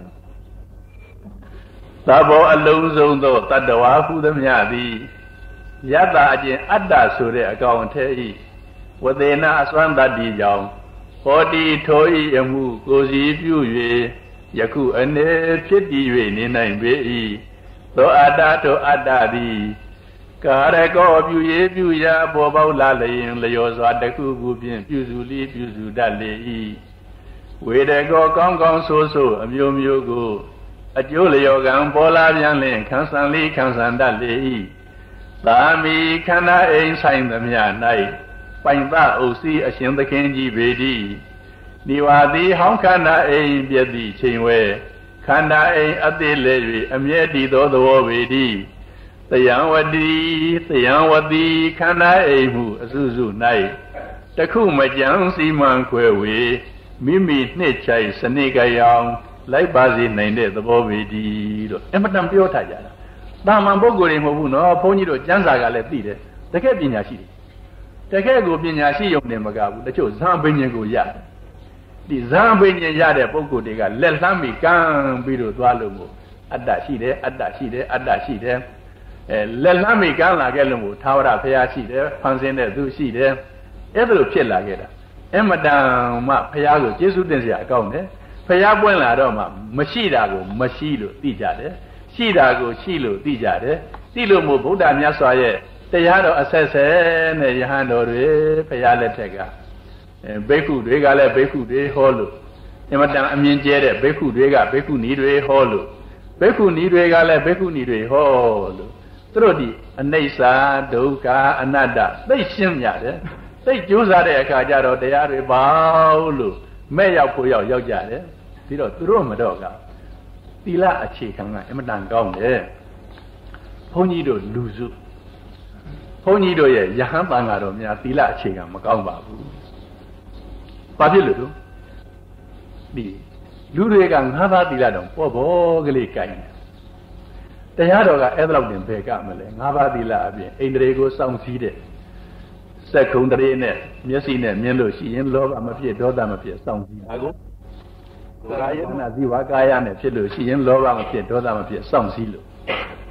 သဘောအလုံးစုံသောတတ္တဝါဟုသမျှသည်ယတ္တအကျင့်အတ္တဆိုတဲ့အကောင်အထည်ဤဝသေနအစွမ်းတတ္တိကြောင့်ဟောတိထိုဤအမှုကိုစီပြု၍ယခုအနေဖြစ်တည်၍နေနိုင်ပေ၏သောအတ္တထိုအတ္တသည်ကာရကောပြုရပြုရာပေါ်ပေါက်လာလျင်လျော်စွာတခုခုဖြင့်ပြုစုလီပြုစုတတ်လေ၏ဝေဒကောကောင်းကောင်းဆိုးဆိုးအမျိုးမျိုးကိုအကျိုးလျော်ကံပေါ်လာပြန်လျင်ခံစားလီခံစားတတ်လေ၏သာမီခန္ဓာအိမ်ဆိုင်သမျှ၌ပိုင်သအုပ်စီအရှင်သခင်ကြီးပေတည်းနိဝါတိဟောင်းခန္ဓာအိမ်ပြည့်သည့်ချိန်ဝဲခန္ဓာအိမ်အသေးလေ၍အမြဲတည်သောသဘောပေတည်းတယံဝတိတယံဝတိခန္ဓာအိမ်မှုအစုစု၌တခုမကြံစီမံခွဲဝေမိမိနှစ်ချိုက်စနစ်ကြအောင်လိုက်ပါစေနိုင်တဲ့သဘောပေတည်းလို့အမတန်ပြောထားကြတာတာမန်ပုဂ္ဂိုလ်တွေမဟုတ်ဘူးနော်ဘုန်းကြီးတို့ကျမ်းစာကလည်းသိတယ်တကယ်ပညာရှိတယ်တကယ်ကိုပညာရှိရုံနဲ့မကဘူးတချို့ဇံပညာကိုရတယ်ဒီဇံပညာရတဲ့ပုဂ္ဂိုလ်တွေကလက်လှမ်းပြီးကမ်းပြီးတော့သွားလို့မို့အတ္တရှိတယ်အတ္တရှိတယ်အတ္တရှိတယ်အဲလက်လှမ်းမိကမ်းလာခဲ့လို့မို့သာဝရဘုရားရှိတယ်ဖန်ဆင်းတဲ့သူရှိတယ်အဲ့ဒါလိုဖြစ်လာခဲ့တာအမတန်မှဘုရားကိုကျေးဇူးတင်စရာအကောင်းတယ်ဘုရားပွင့်လာတော့မှမရှိတာကိုမရှိလို့သိကြတယ်ရှိတာကိုရှိလို့သိကြတယ်သိလို့မို့ဗုဒ္ဓမြတ်စွာရဲ့တရားတော်အဆက်ဆက်နဲ့ယဟန်တော်တွေဘုရားလက်ထက်ကအဲဘိက္ခုတွေကလည်းဘိက္ခုတွေဟောလို့အမတန်အမြင်ကျဲတဲ့ဘိက္ခုတွေကဘိက္ခုနီတွေဟောလို့ဘိက္ခုနီတွေကလည်းဘိက္ခုနီတွေဟောလို့သူတို့ဒီအနိစ္စဒုက္ခအနတ္တသိရှင်းရတယ်သိကြိုးစားတဲ့အခါကျတော့တရားတွေပေါ့လို့မဲ့ရောက်ဖို့ရောက်ရောက်ကြတယ်ပြီးတော့သူတို့မတော့ကသီလအခြေခံကအမတန်ကောင်းတယ်ဘုန်းကြီးတို့လူစုဘုန်းကြီးတို့ရဲ့ယဟန်ပန်ကတော့များသီလအခြေခံမကောင်းပါဘူးဘာဖြစ်လို့လဲဒီလူတွေကငါးပါးသီလတော့ပေါ်ပေါ်ကလေးကိုင်းတယ်တရားတော်ကအဲ့ဒါလောက်တင်ဘယ်ကမလဲငါးပါးသီလအပြင်အိန္ဒြေကိုစောင့်စည်းတဲ့စက်ခုံတရေနဲ့မျက်စိနဲ့မြင်လို့ရှိရင်လောဘမဖြစ်ဒေါသမဖြစ်စောင့်စည်းတာကိုကာယတနာဇီဝကာယနဲ့ဖြစ်လို့ရှိရင်လောဘမဖြစ်ဒေါသမဖြစ်စောင့်စည်းလို့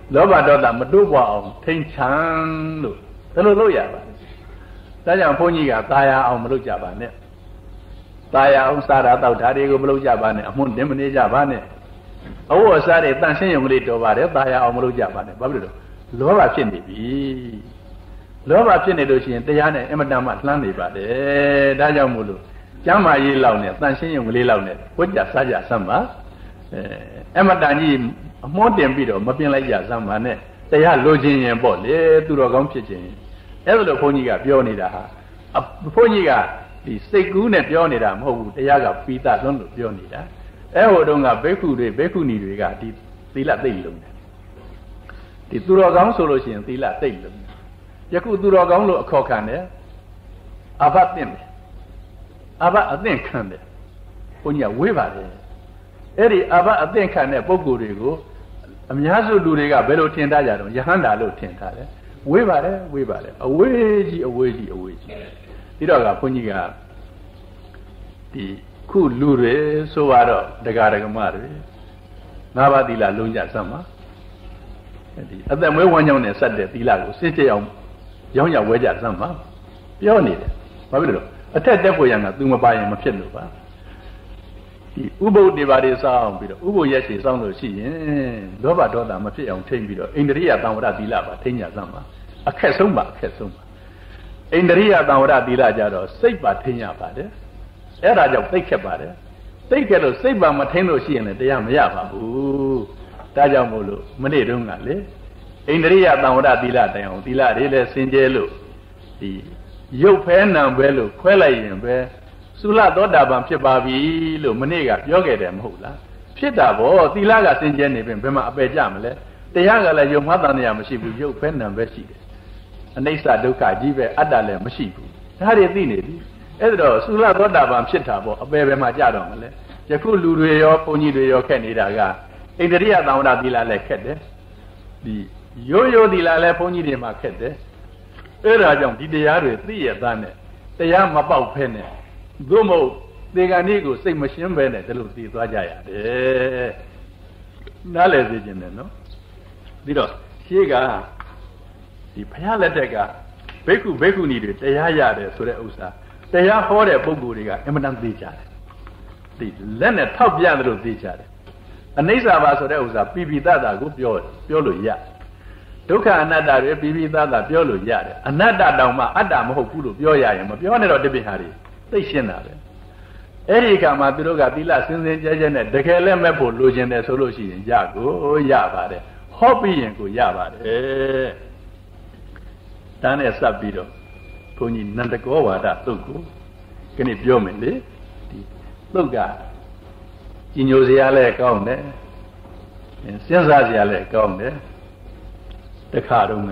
လောဘဒေါသမတိုးပွားအောင်ထိန်ချမ်းလို့ဒါလိုလုပ်ရပါတယ်ဒါကြောင့်ဘုန်းကြီးကตายအောင်မလုပ်ကြပါနဲ့ตายအောင်စားတာတောက်တာတွေကိုမလုပ်ကြပါနဲ့အမွန်းတင်မနေကြပါနဲ့အဝတ်အစားတွေတန်ရှင်းရုံကလေးတော်ပါတယ်ตายအောင်မလုပ်ကြပါနဲ့ဘာဖြစ်လို့လောဘဖြစ်နေပြီလောဘဖြစ်နေလို့ရှိရင်တရားနဲ့အမတန်မှလှမ်းနေပါတယ်ဒါကြောင့်မို့လို့ကျမ်းမာရေးလောက်နဲ့တန်ရှင်းရုံကလေးလောက်နဲ့ဝတ်ကြစားကြစမ်းပါအဲအမတန်ကြီးအမွှန်းတင်ပြီးတော့မပြင်လိုက်ကြစမ်းပါနဲ့တရားလိုချင်ရင်ပေါ့လေသူတော်ကောင်းဖြစ်ခြင်းအဲ့လိုဘုန်းကြီးကပြောနေတာဟာဘုန်းကြီးကဒီစိတ်ကူးနဲ့ပြောနေတာမဟုတ်ဘူးတရားကပြီးသားလွန်းလို့ပြောနေတာအဲ့ဟိုတုန်းကဘိက္ခုတွေဘိက္ခုနီတွေကဒီသီလသိပ်လုံးတယ်ဒီသူတော်ကောင်းဆိုလို့ရှိရင်သီလသိပ်လုံးတယ်ယခုသူတော်ကောင်းလို့အခေါ်ခံတယ်အဘသင့်တယ်အဘအသင့်ခံတယ်ဘုန်းကြီးကဝေးပါတယ်အဲ့ဒီအဘအသင့်ခံတဲ့ပုဂ္ဂိုလ်တွေကိုအများစုလူတွေကဘယ်လိုထင်ထားကြတော့ယဟန္တာလို့ထင်ထားတယ်ဝေးပါတယ်ဝေးပါတယ်အဝေးကြီးအဝေးကြီးအဝေးကြီးပြီးတော့ကဘုန်းကြီးကဒီခုလူတွေဆိုတော့ဒကာဒကမတွေငါးပါးသီလလုံးကြစမ်းပါဒီအသက်မွေးဝမ်းကြောင်းနဲ့ဆက်တဲ့သီလကိုစစ်စစ်အောင်ရောင်းရဝဲကြစမ်းပါပြောနေတယ်ဘာဖြစ်လို့အထက်တက်ဖို့ရတာသူမပါရင်မဖြစ်လို့ပါဒီဥပုပ်တွေပါတွေစောင်းပြီးတော့ဥပုပ်ရက်ရှည်စောင်းလို့ရှိရင်လောဘဒေါသမဖြစ်အောင်ထိမ့်ပြီးတော့ဣန္ဒြိယသံဝရသီလပါထိမ့်ကြစမ်းပါအခက်ဆုံးပါအခက်ဆုံးပါဣန္ဒြိယသံဝရသီလကြတော့စိတ်ပါထိမ့်ရပါတယ်အဲ့ဒါကြောင့်သိခက်ပါတယ်သိခက်လို့စိတ်ပါမထိမ့်လို့ရှိရင်လည်းတရားမရပါဘူးဒါကြောင့်မို့လို့မနေ့တုန်းကလေဣန္ဒြိယသံဝရသီလတိုင်အောင်သီလတွေလည်းစင်ကြဲလို့ဒီရုပ်ဖဲနံပဲလို့ခွဲလိုက်ရင်ပဲသုလသောတာပန်ဖြစ်ပါပြီလို့မနေ့ကပြောခဲ့တယ်မဟုတ်လားဖြစ်တာဗောသီလကစင်ကြဲနေပြင်ဘယ်မှာအပယ်ကြမလဲတရားကလည်းယုံမှတ်တန်တရားမရှိဘူးရုပ်ဖဲနံပဲရှိတယ်အနိစ္စဒုက္ခကြီးပဲအတ္တလည်းမရှိဘူးဒါတွေသိနေပြီအဲ့ဒါတော့သုလသောတာပန်ဖြစ်တာဗောအပယ်ဘယ်မှာကြတော့မလဲယခုလူတွေရောဘုန်းကြီးတွေရောခက်နေတာကဣန္ဒြိယသံဝရသီလလည်းခက်တယ်ဒီရိုးရိုးသီလလည်းဘုန်းကြီးတွေမှာခက်တယ်အဲ့ဒါကြောင့်ဒီတရားတွေသိရသားနဲ့တရားမပေါက်ဖဲနဲ့သို့မဟုတ်သေကံဤကိုစိတ်မရှင်းပဲနဲ့ဒီလိုသိသွားကြရတယ်နားလည်သိခြင်းနဲ့နော်ပြီးတော့ရှေးကဒီဘုရားလက်ထက်ကဘိက္ခုဘိက္ခုနီတွေတရားရတယ်ဆိုတဲ့ဥစ္စာတရားဟောတဲ့ပုဂ္ဂိုလ်တွေကအမှန်တန်သိကြတယ်ဒီလက်နဲ့ထောက်ပြတယ်လို့သိကြတယ်အနိစ္စပါဆိုတဲ့ဥစ္စာပိပိသတာကိုပြောပြောလို့ရဒုက္ခအနတ္တတွေပိပိသတာပြောလို့ရတယ်အနတ္တတောင်မှအတ္တမဟုတ်ဘူးလို့ပြောရရင်မပြောနဲ့တော့တပိဟာတွေသိရှင်းတာပဲအဲ့ဒီကမှသူတို့ကသီလစင်စင်ကြဲကြဲနဲ့တကယ်လည်းမဲ့ဖို့လိုချင်တယ်ဆိုလို့ရှိရင်ရကိုရပါတယ်ဟောပြီးရင်ကိုရပါတယ်တန်းနဲ့စပ်ပြီးတော့ဘုန်းကြီးနန္ဒကောဝါဒသုတ်ကိုခဏပြောမယ်လေဒီသုတ်ကကြီးညိုစရာလည်းကောင်းတယ်စဉ်းစားစရာလည်းကောင်းတယ်တခါတော့က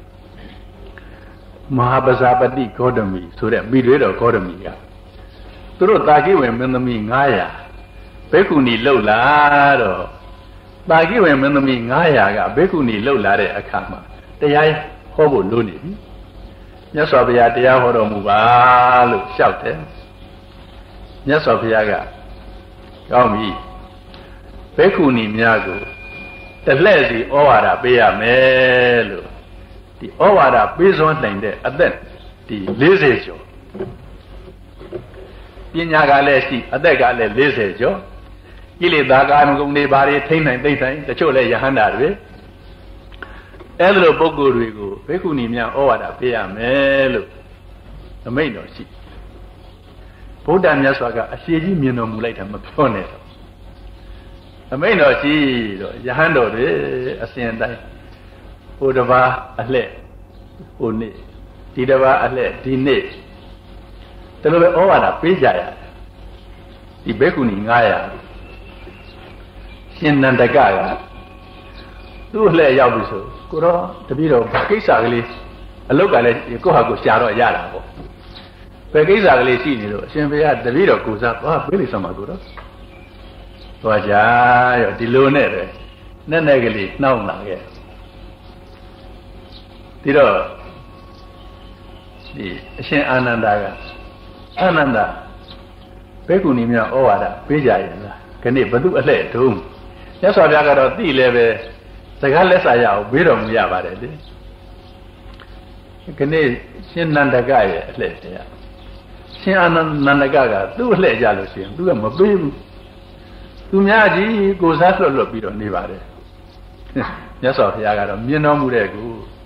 မဟာပဇာပတိဂေါတမီဆိုတဲ့မိတွေတော်ဂေါတမီကသူတို့တာကိဝင်မင်းသမီးငါးရာဘိက္ခုနီလှုပ်လာတော့တာကိဝင်မင်းသမီးငါးရာကဘိက္ခုနီလှုပ်လာတဲ့အခါမှာတရားဟောဖို့လိုနေပြီမြတ်စွာဘုရားတရားဟောတော်မူပါလို့လျှောက်တယ်မြတ်စွာဘုရားကကောင်းပြီဘိက္ခုနီများကိုတလှည့်စီဩဝါဒပေးရမယ်လို့ဒီဩဝါဒပေးစွမ်းနိုင်တဲ့အသက်ဒီ၄၀ကျော်ပညာကလည်းရှိအသက်ကလည်း၄၀ကျော်ကိလေသာကာမဂုဏ်တွေဘာတွေထိမ့်နိုင်သိမ့်ဆိုင်တချို့လည်းယဟန္တာတွေအဲ့လိုပုဂ္ဂိုလ်တွေကိုဘိက္ခုနီများဩဝါဒပေးရမယ်လို့အမိန့်တော်ရှိဗုဒ္ဓမြတ်စွာကအရှိကြီးမြင်တော်မူလိုက်တာမပြောနဲ့တော့အမိန့်တော်ရှိတော့ယဟန်တော်တွေအစဉ်တိုင်းဟိုတစ်ပါးအလှဲ့ဟိုနေ့ဒီတစ်ပါးအလှဲ့ဒီနေ့ဒါလိုပဲဩဝါဒပေးကြရတယ်ဒီဘိက္ခုနီငါးရာရှင်နန္ဒကကသူ့အလှဲ့ရောက်ပြီဆိုကိုတော့တပည့်တော်ကိစ္စကလေးအလုတ်ကလည်းကိုယ့်ဟာကိုရှာတော့ရတာပေါ့ဘယ်ကိစ္စကလေးရှိနေလို့အရှင်ဘုရားတပည့်တော်ကိုစားသွားပြေးလိမ့်စမ်းပါကိုတော့သွားကြရောဒီလိုနဲ့ပဲနဲ့နဲ့ကလေးနှောင်းလာခဲ့ဒီတော့ဒီအရှင်အာနန္ဒာကအာနန္ဒာဘိက္ခုနီများဩဝါဒပေးကြရင်လားခဏဘု து အလှဲ့တုံးမြတ်စွာဘုရားကတော့သိလဲပဲစကားလက်စာရအောင်ဘေးတော်မူရပါတယ်လေခနေ့ရှင်နန္ဒကရဲ့အလှည့်တရားရှင်အာနန္ဒကကသူ့အလှည့်ကြလို့ရှိရင်သူကမပေးဘူးသူများကြီးကိုစားလွတ်လွတ်ပြီးတော့နေပါတယ်မြတ်စွာဘုရားကတော့မြင်တော်မူတဲ့ကူ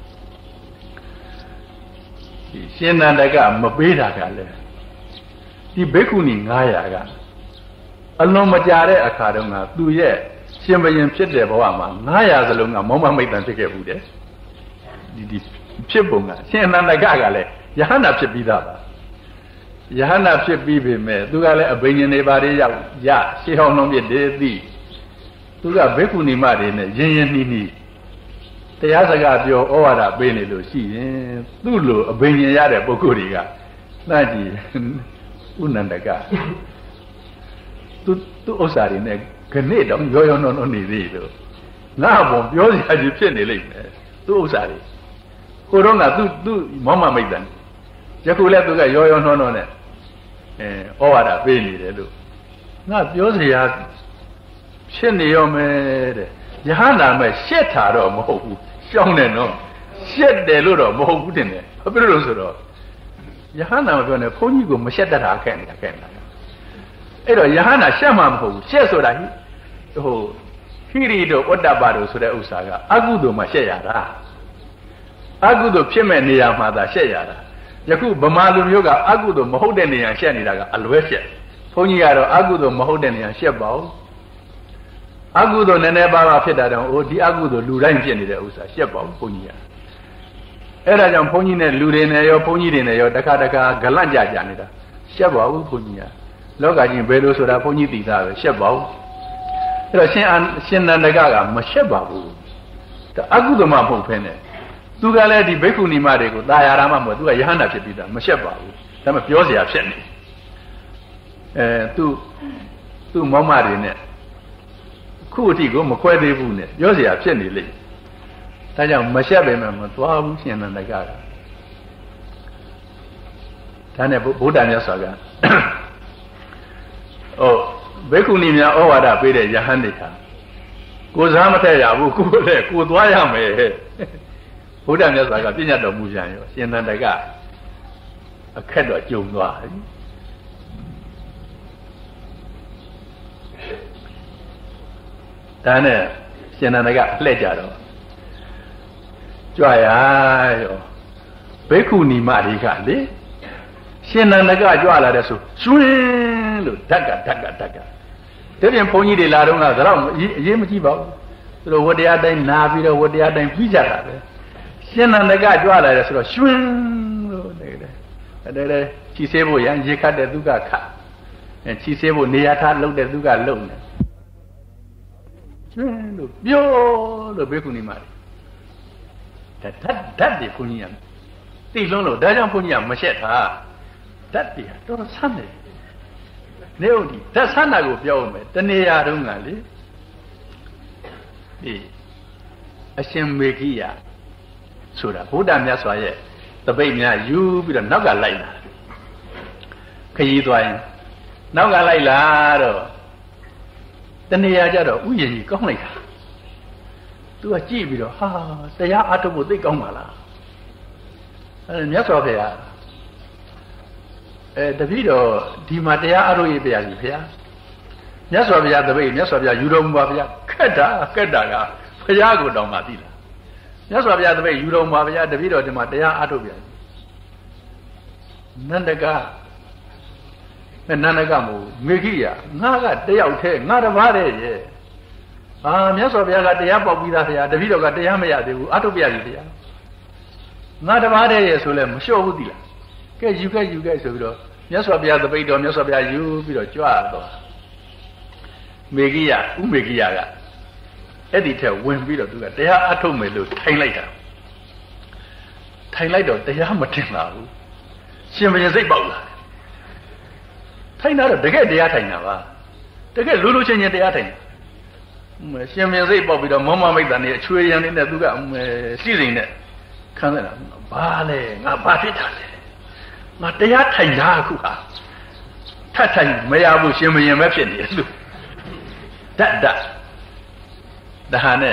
ရှင်နန္ဒကမပေးတာကလည်းဒီဘိက္ခုနီန၅ရာကအလုံးမကြတဲ့အခါတုန်းကသူ့ရဲ့ရှင်ဘရင်ဖြစ်တဲ့ဘဝမှာန၅ရာစလုံးကမောမမိတ်တန်ဖြစ်ခဲ့ဘူးတဲ့ဒီဒီဖြစ်ပုံကရှင်နန္ဒကကလည်းယဟန္တာဖြစ်ပြီးသားပါယဟန္တာဖြစ်ပြီးပြီမဲ့သူကလည်းအဘိညာဉ်တွေပါတွေရောက်ရရှေးဟောင်းလုံးပြတဲ့သိသူကဘိက္ခုနီမတွေနဲ့ရင်းရင်းနှီးနှီးတရားစကားပြောဩဝါဒပေးနေလို့ရှိရင်သူ့လိုအဘိညာဉ်ရတဲ့ပုဂ္ဂိုလ်တွေကနှာကြည့်ဥနန္ဒကသူသူဥစ္စာတွေနဲ့ခဏတော့ရောရောနှောနှောနေသေးလို့ငါ့ဘုံပြောစရာကြီးဖြစ်နေလိမ့်မယ်သူဥစ္စာတွေကိုတော့ကသူသူမောမမိတ်တန်ယခုလည်းသူကရောရောနှောနှောနဲ့အဲဩဝါဒပေးနေတယ်လို့ငါပြောစရာဖြစ်နေရောမယ်တဲ့ယဟန္တာမဲ့ရှက်တာတော့မဟုတ်ဘူးရှောင်းတယ်နော်ရှက်တယ်လို့တော့မဟုတ်ဘူးတင်တယ်ဘာဖြစ်လို့ဆိုတော့ယဟန္တာမပြောနဲ့ဘုန်းကြီးကိုမရှက်တတ်တာခဲ့နေတာခဲ့နေတာအဲ့တော့ယဟန္တာရှက်မှမဟုတ်ဘူးရှက်ဆိုတာဟိဟိုဟိရိတို့ဩတ္တပတို့ဆိုတဲ့ဥစ္စာကအကုသိုလ်မှရှက်ရတာအကုသိုလ်ဖြစ်မဲ့နေရာမှာသာရှက်ရတာယခုဗမာလူမျိုးကအကုသိုလ်မဟုတ်တဲ့နေရာရှက်နေတာကအလွဲရှက်ဘုန်းကြီးကတော့အကုသိုလ်မဟုတ်တဲ့နေရာရှက်ပါဦးအကုသိုလ်နည်းနည်းပါးပါးဖြစ်တာတော့အိုဒီအကုသိုလ်လူတိုင်းဖြစ်နေတဲ့ဥစ္စာရှက်ပါဦးဘုန်းကြီးကအဲ့ဒါကြောင့်ဘုန်းကြီးနဲ့လူတွေနဲ့ရောဘုန်းကြီးတွေနဲ့ရောတခါတခါဂလန့်ကြကြနေတာရှက်ပါဦးဘုန်းကြီးကလောကကြီးဘယ်လိုဆိုတာဘုန်းကြီးသိတာပဲရှက်ပါဦးအဲ့တော့ရှင်ရှင်နန္ဒကကမရှက်ပါဘူးဒါအကုသိုလ်မှမဟုတ်ဖ ೇನೆသူကလည်းဒီဘိက္ခုနီမတွေကိုတာယာရမမဟုတ်သူကယဟန္တာဖြစ်ပြီးသားမရှက်ပါဘူးဒါမှပြောစရာဖြစ်နေအဲသူသူမောမတွေနဲ့ခုအထိကိုမခွဲသေးဘူးနဲ့ပြောစရာဖြစ်နေလိမ့်ဒါကြောင့်မရှက်ပဲမှမသွားဘူးရှင်နန္ဒကကဒါနဲ့ဗုဒ္ဓမြတ်စွာကဩဘိက္ခုနီများဩဝါဒပေးတဲ့ယဟန်တွေဟာကိုစားမထက်ရဘူးကိုလည်းကိုသွားရမယ်ဘုရားမြတ်စွာကပြညတ်တော်မူပြန်ရောရှင်နန္ဒကအခက်တော့ကြုံသွားပြီဒါနဲ့ရှင်နန္ဒကလှည့်ကြတော့ကြွရရောဘိက္ခုနီမတွေကလေရှင်နန္ဒကကြွလာတဲ့ဆိုရွှင်းလို့ဓာတ်ကဓာတ်ကဓာတ်ကဒီပြင်ဘုန်းကြီးတွေလာတော့ကတော့အရေးမကြီးပါဘူးသူတို့ဝတရားတိုင်းနာပြီးတော့ဝတရားတိုင်းပြီးကြတာပဲရှင်နန္ဒကကြွလာတယ်ဆိုတော့ရွှင်းလို့နေတယ်အဲ့ဒါခြိဆေးဖို့ရန်ရေခတ်တဲ့သူကခတ်အဲခြိဆေးဖို့နေရာထားလှုပ်တဲ့သူကလှုပ်နေရွှင်းလို့ပြောလို့ဘေကုဏီမတွေဓာတ်ဓာတ်ဓာတ်တွေဘုန်းကြီးကသိလုံးလို့ဒါကြောင့်ဘုန်းကြီးကမရှက်တာဓာတ်တွေတော်တော်ဆန်းတယ်နေဦးဒီဓာတ်ဆန်းတာကိုပြောအောင်မယ်တနေရာတုန်းကလေဒီအရှင်မေခိယဆိုတာဘုရားမြတ်စွာရဲ့တပိတ်များယူပြီးတော့နောက်ကလိုက်လာခရီးသွားရင်နောက်ကလိုက်လာတော့တနေရာကြတော့ဥယျာဉ်ကြီးကောင်းလိုက်တာသူကကြည့်ပြီးတော့ဟာတရားအထုတ်ဖို့သိကောင်းပါလားအဲမြတ်စွာဘုရားအဲတပည့်တော်ဒီမှာတရားအထုတ်ရေးပြရစီဗျာမြတ်စွာဘုရားတပိတ်မြတ်စွာဘုရားယူတော်မူပါဗျာခက်တာခက်တာကဘုရားကိုတောင်းမှသိလားမြတ်စွာဘုရားတပည့်ယူတော်မှာဗျာတပည့်တော်ဒီမှာတရားအားထုတ်ပြန်နန္ဒကနန္ဒကမို့မေခိယငါကတယောက်တည်းငါတစ်ပါးတည်းရဲ့အာမြတ်စွာဘုရားကတရားပေါက်ပြီးသားဗျာတပည့်တော်ကတရားမရသေးဘူးအားထုတ်ပြရစီဗျာငါတစ်ပါးတည်းရဲ့ဆိုလဲမလျှော့ဘူးသိလားကဲယူခဲ့ယူခဲ့ဆိုပြီးတော့မြတ်စွာဘုရားတပည့်တော်မြတ်စွာဘုရားယူပြီးတော့ကြွတော့မေခိယဥမေခိယကအဲ့ဒီထက်ဝင်ပြီးတော့သူကတရားအထုတ်မယ်လို့ထိုင်လိုက်တာထိုင်လိုက်တော့တရားမတင်လာဘူးရှင်ဘုရင်စိတ်ပေါက်လာထိုင်တာတော့တကယ်တရားထိုင်တာပါတကယ်လူလူချင်းချင်းတရားထိုင်ရှင်ဘုရင်စိတ်ပေါက်ပြီးတော့မောမမိတ်တန်နေအချွေရံနေတဲ့သူကစီစဉ်နဲ့ခန်းနေတာဘာလဲငါဘာဖြစ်တာလဲငါတရားထိုင်တာအခုဟာထပ်ထိုင်မရဘူးရှင်ဘုရင်ပဲဖြစ်နေတယ်လို့ဓာတ်ဓာတ်ဒါဟာနဲ့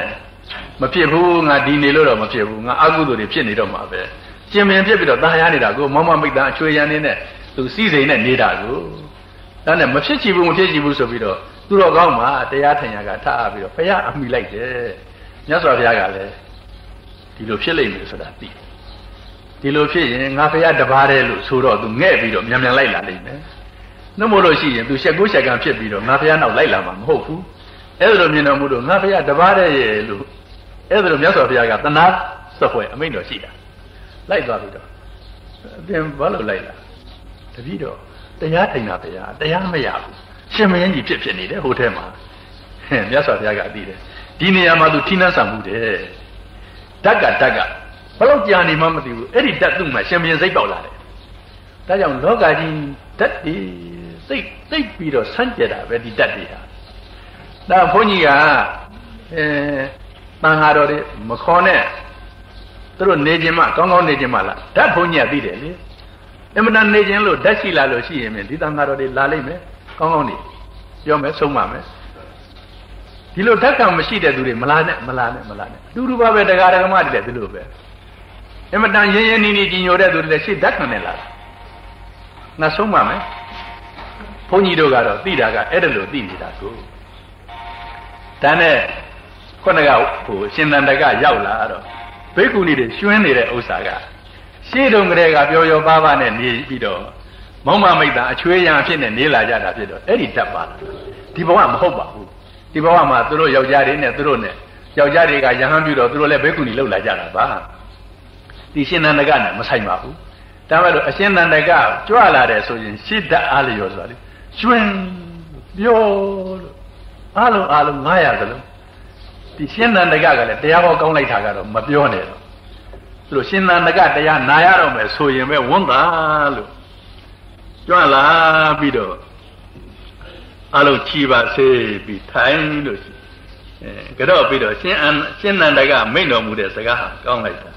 မဖြစ်ဘူးငါဒီနေလို့တော့မဖြစ်ဘူးငါအကုသိုလ်တွေဖြစ်နေတော့မှာပဲရှင်မင်းဖြစ်ပြီးတော့ตายရနေတာကိုမောင်မမိတ်သားအချွေရန်နေနဲ့သူစီစိန်နဲ့နေတာကိုဒါနဲ့မဖြစ်ချဘူးမဖြစ်ချဘူးဆိုပြီးတော့သူတော်ကောင်းမှာတရားထိုင်ရကထားပြီးတော့ဘုရားအမိလိုက်တယ်မြတ်စွာဘုရားကလည်းဒီလိုဖြစ်လိမ့်မယ်ဆိုတာသိဒီလိုဖြစ်ရင်ငါဘုရားတပါးတည်းလို့ဆိုတော့သူငဲ့ပြီးတော့မြန်မြန်လိုက်လာလိမ့်မယ်နှမို့လို့ရှိရင်သူရှက်ကိုရှက်ကံဖြစ်ပြီးတော့ငါဘုရားနောက်လိုက်လာမှာမဟုတ်ဘူးအဲ့ဒါလိုမြင်တော်မူလို့ငါဘုရားတပါးတည်းရဲ့လို့အဲ့ဒါလိုမြတ်စွာဘုရားကသနာစပွဲအမိန့်တော်ရှိတာလိုက်သွားပြီးတော့အပြင်ဘာလို့လိုက်လာတပည့်တော်တရားထိုင်တာဘုရားတရားမရဘူးရှင်မင်းကြီးဖြစ်ဖြစ်နေတယ်ဟိုထဲမှာမြတ်စွာဘုရားကအသိတယ်ဒီနေရာမှာသူထိနှန်းဆံမှုတယ်ဓာတ်ကဓာတ်ကဘလို့ကြာနေမှမသိဘူးအဲ့ဒီဓာတ်သူ့မှာရှင်မင်းစိတ်ပေါက်လာတယ်ဒါကြောင့်လောကကြီးဓာတ်ဒီစိတ်သိပ်ပြီးတော့ဆန်းကျက်တာပဲဒီဓာတ်တွေဟာဒါဘုန်းကြီးကအဲတန်ဃာတော်တွေမခေါ်နဲ့သူတို့နေခြင်းမကောင်းကောင်းနေခြင်းမလားဓာတ်ဘုန်းကြီးကသိတယ်လေအမှန်တန်နေခြင်းလို့ဓာတ်ရှိလာလို့ရှိရင်ဒီတန်ဃာတော်တွေလာလိမ့်မယ်ကောင်းကောင်းနေပြောမယ်ဆုံးပါမယ်ဒီလိုဓာတ်ကံမရှိတဲ့သူတွေမလာနဲ့မလာနဲ့မလာနဲ့အတူတူပါပဲတရားဓမ္မတွေလည်းဒီလိုပဲအမှန်တန်ရင်းရင်းနှီးနှီးကြီးညိုတဲ့သူတွေလည်းရှေ့ဓာတ်ခံနေလာငါဆုံးပါမယ်ဘုန်းကြီးတို့ကတော့သိတာကအဲ့ဒါလိုသိနေတာကိုဒါနဲ့ခုနကဟိုရှင်သန္တကရောက်လာတော့ဘိက္ခုနီတွေကျွင်းနေတဲ့ဥစ္စာကရှေ့တုန်းကတည်းကပျော်ပျော်ပါးပါးနဲ့နေပြီးတော့မောင်မမိတ်တာအချွေးရံဖြစ်နေနေလာကြတာဖြစ်တော့အဲ့ဒီတတ်ပါလားဒီဘဝမဟုတ်ပါဘူးဒီဘဝမှာသူတို့ယောက်ျားတွေနဲ့သူတို့နဲ့ယောက်ျားတွေကယဟန်ပြုတော့သူတို့လည်းဘိက္ခုနီလောက်လာကြတာပါဒီရှင်သန္တကနဲ့မဆိုင်ပါဘူးဒါမှလို့အရှင်သန္တကကြွလာတယ်ဆိုရင်ရှေ့တတ်အားလျော်ဆိုတာလေကျွင်းပြောလို့အားလုံးအားလုံးငါးရာစလုံးဒီရှင်သန္တကကလည်းတရားဟောကောင်းလိုက်တာကတော့မပြောနဲ့တော့သူတို့ရှင်သန္တကတရားနာရတော့မယ်ဆိုရင်ပဲဝန်တာလို့ကြွလာပြီးတော့အားလုံးချီပါစေပြီးထိုင်လို့ရှိအဲကြော့ပြီးတော့ရှင်အန်ရှင်သန္တကမိန့်တော်မူတဲ့စကားဟာကောင်းလိုက်တာ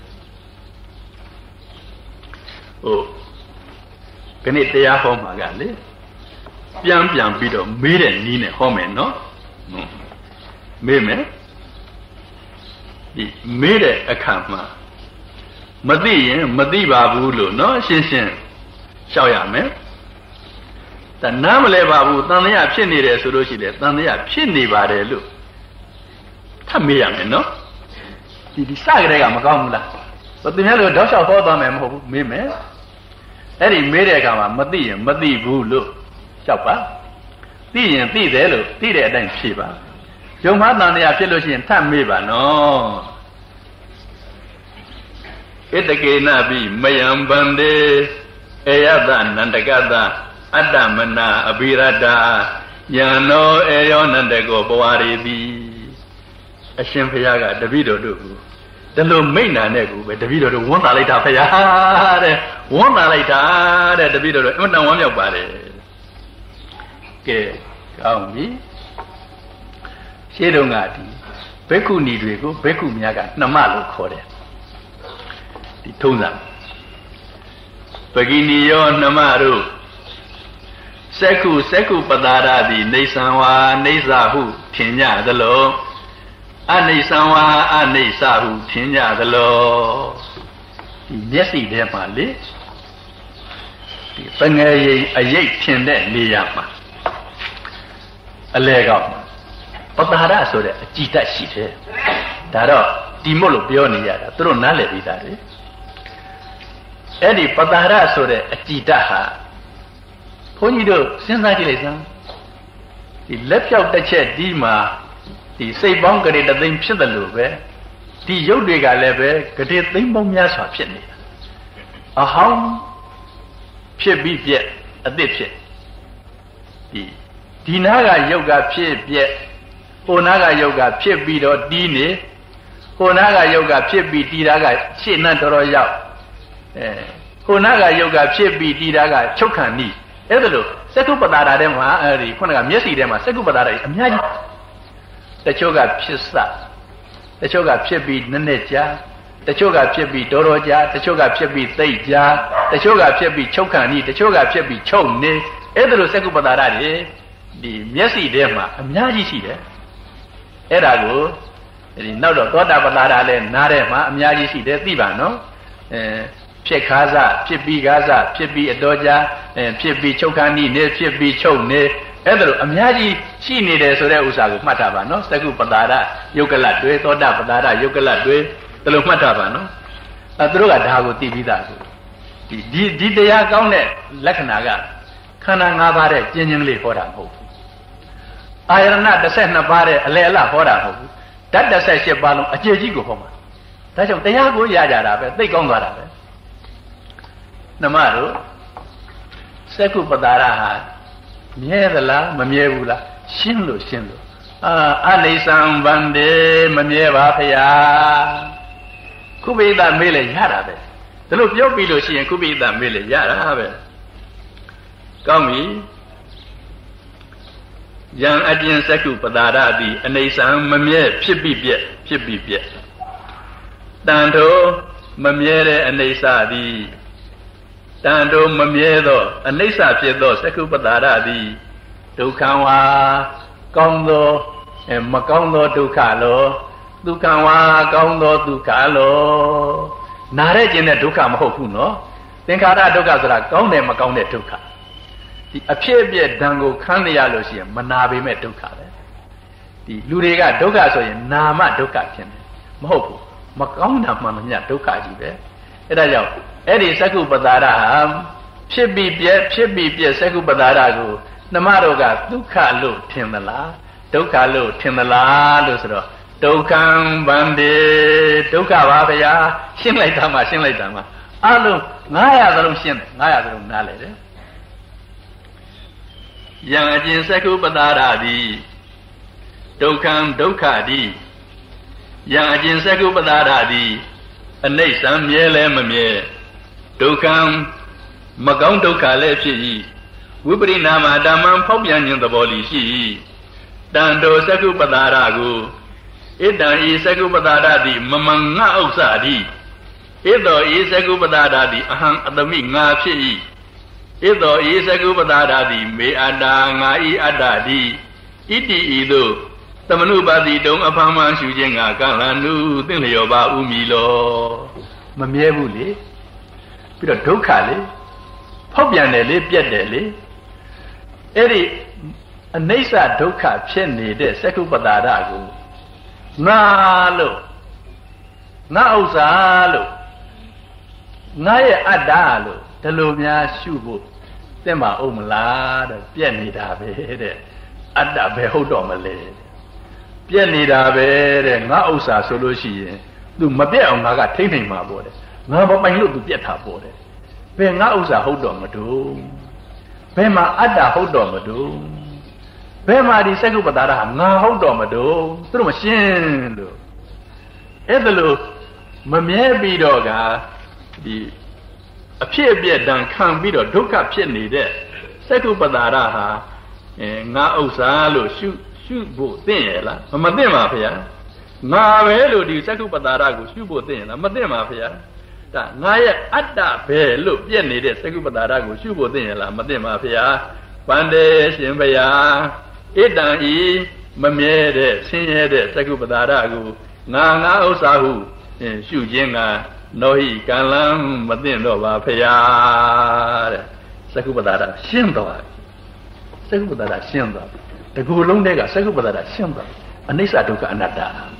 ဟုတ်ခဏတရားဟောမှာကလေပြန်ပြန်ပြီးတော့မေးတဲ့နည်းနဲ့ဟောမယ်နော်မေးမယ်ဒီမေးတဲ့အခါမှာမသိရင်မသိပါဘူးလို့နော်ရှင်းရှင်းလျှောက်ရမယ်ဒါနားမလဲပါဘူးတန်တရားဖြစ်နေတယ်ဆိုလို့ရှိတယ်တန်တရားဖြစ်နေပါတယ်လို့ထပ်မေးရမယ်နော်ဒီဒီစကြတဲ့ကမကောင်းဘူးလားဘယ်သူများလို့တောက်လျှောက်ဟောသွားမယ်မဟုတ်ဘူးမေးမယ်အဲ့ဒီမေးတဲ့အခါမှာမသိရင်မသိဘူးလို့လျှောက်ပါသိရင်သိတယ်လို့သိတဲ့အတိုင်းဖြေပါယုံမှားတန်တရားဖြစ်လို့ရှိရင်ထပ်မေးပါနော်ဣတကေနပိမယံဗန္တေအေယတနန္တကတအတ္တမနာအဘိရတယံနောအေယောနန္တကောဘဝရေတိအရှင်ဘုရားကတပည့်တော်တို့ကိုဒီလိုမိန့်နာနဲ့ကိုပဲတပည့်တော်တို့ဝန်တာလိုက်တာဘုရားတဲ့ဝန်တာလိုက်တာတဲ့တပည့်တော်တို့အမှန်တန်ဝမ်းမြောက်ပါတယ်ကဲကောင်းပြီရှင်းတော့ကဒီဘိက္ခုနီတွေကိုဘိက္ခုများကနှမလို့ခေါ်တယ်ဒီထုံးစံပဂိနီယောနှမတို့စက္ခုစက္ခုပတာရသည်နေသံဝါနေသဟုထင်ကြသလောအနေသံဝါအနေသဟုထင်ကြသလောဒီမျက်စိထဲမှာလေဒီပငယ်ရိပ်အရိပ်ထင်တဲ့နေရာမှာအလဲကောက်ပတာရဆိုတဲ့အကြည်တတ်ရှိတယ်ဒါတော့ဒီမို့လို့ပြောနေရတာသူတို့နားလည်ပြီးသားလေအဲ့ဒီပတာရဆိုတဲ့အကြည်တတ်ဟာဘုန်းကြီးတို့စဉ်းစားကြည့်လိုက်စမ်းဒီလက်ဖြောက်တစ်ချက်ဒီမှာဒီစိတ်ပေါင်းကြိတသိန်းဖြစ်တယ်လို့ပဲဒီရုပ်တွေကလည်းပဲကြိတသိန်းပေါင်းများစွာဖြစ်နေတာအဟောင်းဖြစ်ပြီးပြက်အသစ်ဖြစ်ဒီဒီနာကယုတ်ကဖြစ်ပြက်ဟိုနာကယုတ်ကဖြစ်ပြီးတော့တီးနေဟိုနာကယုတ်ကဖြစ်ပြီးတီးတာကရှေ့နဲ့တော်တော်ရောက်အဲဟိုနာကယုတ်ကဖြစ်ပြီးတီးတာကချုပ်ခံနီးအဲ့ဒါလို့စက္ကုပတာရထဲမှာအဲဒီခုနကမျက်စိထဲမှာစက္ကုပတာရကြီးအများကြီးတချို့ကဖြစ်စတချို့ကဖြစ်ပြီးနည်းနည်းကြာတချို့ကဖြစ်ပြီးတော်တော်ကြာတချို့ကဖြစ်ပြီးသိပ်ကြာတချို့ကဖြစ်ပြီးချုပ်ခံနီးတချို့ကဖြစ်ပြီးချုပ်နေအဲ့ဒါလို့စက္ကုပတာရတွေဒီမျက်စိထဲမှာအများကြီးရှိတယ်အဲ့ဒါကိုဒီနောက်တော့သောတာပတ္တာလည်းနားထဲမှာအများကြီးရှိတယ်သိပါနော်အဲဖြစ်ခါစဖြစ်ပြီးကားစဖြစ်ပြီးအတော်ကြာအဲဖြစ်ပြီးချုပ်ခန်းဤနေဖြစ်ပြီးချုပ်နေအဲ့ဒါလိုအများကြီးရှိနေတယ်ဆိုတဲ့ဥစ္စာကိုမှတ်ထားပါနော်သက္ကုပတ္တာယုတ်ကလတ်တွေသောတာပတ္တာယုတ်ကလတ်တွေဒါလိုမှတ်ထားပါနော်အဲသူတို့ကဒါကိုသိပြီးသားကိုဒီဒီဒီတရားကောင်းတဲ့လက္ခဏာကခန္ဓာ၅ပါးတဲ့ကျဉ်းချင်းလေးဟောတာမဟုတ်ဘူးအာယရဏ၁၂ပါးတဲ့အလယ်အလတ်ဟောတာမဟုတ်ဘူးဓာတ်၁၈ပါးလုံးအကျေကြီးကိုဟောမှာဒါကြောင့်တရားကိုရကြတာပဲသိကောင်းသွားတာပဲနမတို့သက္ကုပတ္တာဟာမြဲသလားမမြဲဘူးလားရှင်းလို့ရှင်းလို့အာအနိစ္စံဗန္တေမမြဲပါဗျာခုပိဋကမေးလေရတာပဲဒါလို့ပြောပြီးလို့ရှိရင်ခုပိဋကမေးလေရတာပဲကောင်းပြီယံအပြင်သက္ကုပတ္တာသည်အနိစ္စံမမြဲဖြစ်ပြီးပြက်ဖြစ်ပြီးပြက်တန်ထိုမမြဲတဲ့အနိစ္စသည်တန်ထိုမမြဲသောအနိစ္စဖြစ်သောသက္ကုပတ္တာသည်ဒုက္ခဝါကောင်းသောမကောင်းသောဒုက္ခလောဒုက္ခဝါကောင်းသောဒုက္ခလောနားရဲခြင်းတဲ့ဒုက္ခမဟုတ်ဘူးနော်သင်္ခါရဒုက္ခဆိုတာကောင်းတယ်မကောင်းတဲ့ဒုက္ခဒီအဖြစ်အပျက်ဓာတ်ကိုခန်းရလို့ရှိရင်မနာပေမဲ့ဒုက္ခပဲဒီလူတွေကဒုက္ခဆိုရင်နာမဒုက္ခဖြစ်တယ်မဟုတ်ဘူးမကောင်းတာမှမမြတ်ဒုက္ခကြီးပဲအဲဒါကြောင့်အဲ့ဒီသက္ကုပတ္တာဟာဖြစ်ပြီးပြက်ဖြစ်ပြီးပြက်သက္ကုပတ္တာကိုနှမတို့ကဒုက္ခလို့ထင်သလားဒုက္ခလို့ထင်သလားလို့ဆိုတော့ဒုက္ခံဗန္တေဒုက္ခပါဗျာရှင်းလိုက်တာမှရှင်းလိုက်တာမှအလုံးငါးရာသလုံးရှင်းတယ်ငါးရာသလုံးနားလည်တယ်ယံအကျင်သက္ကုပတ္တာသည်ဒုက္ခံဒုက္ခသည်ယံအကျင်သက္ကုပတ္တာသည်အနိစ္စံမြဲလဲမမြဲဒုက္ခံမကောင်းဒုက္ခလည်းဖြစ်၏ဝိပရိနာမဓမ္မံဖောက်ပြန်ခြင်းသဘောလီရှိ၏တန်တောသက္ကုပတ္တာကိုဣတံဤသက္ကုပတ္တာသည်မမငါဥစ္စာသည်ဣတောဤသက္ကုပတ္တာသည်အဟံအတမိငါဖြစ်၏ဣတောဤသက္ကုပတ္တာသည်မေအတ္တာငါဤအတ္တသည်ဣတိဤသို့သမနုပါတိတုံအဖမ်းမှန်ရှုခြင်းကကံလနုသင်လျောပါဥမီလောမမြဲဘူးလေပြီးတော့ဒုက္ခလေဖောက်ပြန်တယ်လေပြက်တယ်လေအဲ့ဒီအနိစ္စဒုက္ခဖြစ်နေတဲ့သက္ကုပတ္တာကိုငါလို့ငါဥစ္စာလို့ငါရဲ့အတ္တလို့ဒီလိုများရှုဖို့သင့်ပါဦးမလားတဲ့ပြက်နေတာပဲတဲ့အတ္တပဲဟုတ်တော့မလဲပြက်နေတာပဲတဲ့ငါဥစ္စာဆိုလို့ရှိရင် သူမပြတ်အောင်ငါကထိမ့်နိုင်မှာပေါ့တဲ့ငါမပိုင်လို့သူပြတ်တာပေါ့တဲ့ဘယ်ငါဥစ္စာဟုတ်တော့မတူဘယ်မှာအတ္တဟုတ်တော့မတူဘယ်မှာဒီစက္ကုပ္ပတာရငါဟုတ်တော့မတူသူတို့မရှင်းလို့အဲ့ဒါလို့မမြဲပြီးတော့ကဒီအဖြစ်အပျက်တန်ခံပြီးတော့ဒုက္ခဖြစ်နေတဲ့စက္ကုပ္ပတာရဟာအဲငါဥစ္စာလို့ရှုရှုဖို့သိရလားမသိပါဗျာငါပဲလို့ဒီစက္ကုပ္ပတာရကိုရှုဖို့သိရလားမသိပါဗျာဒါငါရဲ့အတ္တပဲလို့ပြည့်နေတဲ့စက္ကုပ္ပတာရကိုရှုဖို့သိရလားမသိပါဗျာပန္တေရှင်ဗျာဣတံဤမမြဲတဲ့ဆင်းရဲတဲ့စက္ကုပ္ပတာရကိုငါငါဥစ္စာဟုရှုခြင်းကနောဟိကံလံမသိတော့ပါဗျာတဲ့စက္ကုပ္ပတာရရှင်းသွားစက္ကုပ္ပတာရရှင်းသွားတကူလုံးတဲ့ကစက္ကုပ္ပတာရရှင်းသွားအနိစ္စဒုက္ခအနတ္တ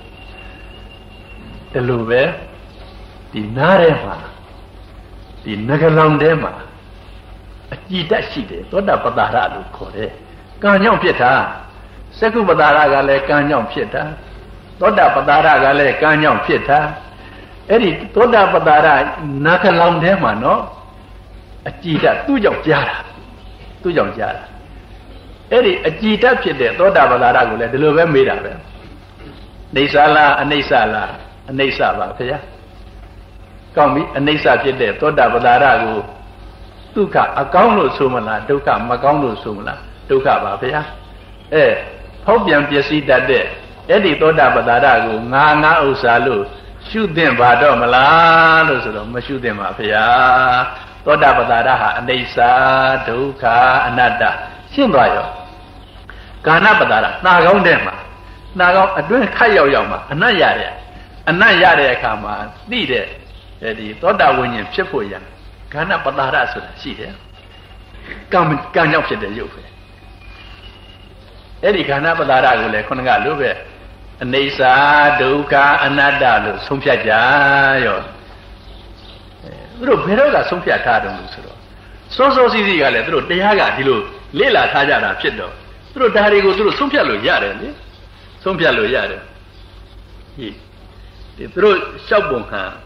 ဒီလိုပဲဒီနားထဲမှာဒီငကလောင်ထဲမှာအကြည်တက်ရှိတယ်သောတာပတ္တာရလို့ခေါ်တယ်ကံကြောင့်ဖြစ်တာစက္ကုပ္ပတာရကလည်းကံကြောင့်ဖြစ်တာသောတာပတ္တာရကလည်းကံကြောင့်ဖြစ်တာအဲ့ဒီသောတာပတ္တာရနာကလောင်ထဲမှာနော်အကြည်တက်သူ့ကြောင့်ကြားတာသူ့ကြောင့်ကြားတာအဲ့ဒီအကြည်တက်ဖြစ်တဲ့သောတာပတ္တာရကိုလည်းဒီလိုပဲမေးတာပဲနေဆာလားအနိစ္စလားအနိစ္စပါခင်ဗျာကောင်းပြီအနိစ္စဖြစ်တဲ့သောတာပတ္တာရကိုဒုက္ခအကောင်းလို့ဆိုမလားဒုက္ခမကောင်းလို့ဆိုမလားဒုက္ခပါဗျာအဲဖောက်ပြန်ပျက်စီးတတ်တဲ့အဲ့ဒီသောတာပတ္တာရကိုငါငါဥစ္စာလို့ရှုသင့်ပါတော့မလားလို့ဆိုတော့မရှုသင့်ပါဗျာသောတာပတ္တာရဟာအနိစ္စဒုက္ခအနတ္တရှင်းသွားရောကာဏပတ္တာရနာကောင်းတဲ့မှာနာကောင်အတွင်းခတ်ရောက်ရောက်မှာအနတ်ရတယ်အနတ်ရတဲ့အခါမှာသိတဲ့ဒီသောတာဝိညာဉ်ဖြစ်ဖို့ရခန္ဓာပတာရဆိုတာရှိတယ်ကံကံကြောင့်ဖြစ်တဲ့ရုပ်ပဲအဲ့ဒီခန္ဓာပတာရကိုလည်းခုနကလို့ပဲအနိစ္စဒုက္ခအနတ္တလို့ဆုံးဖြတ်ကြရောသူတို့ဘယ်တော့ကဆုံးဖြတ်ထားတယ်လို့ဆိုတော့စောစောစီးစီးကလည်းသူတို့တရားကဒီလိုလေ့လာထားကြတာဖြစ်တော့သူတို့ဒါတွေကိုသူတို့ဆုံးဖြတ်လို့ရတယ်လေဆုံးဖြတ်လို့ရတယ်ဟိဒီသူတို့လျှောက်ပုံဟန်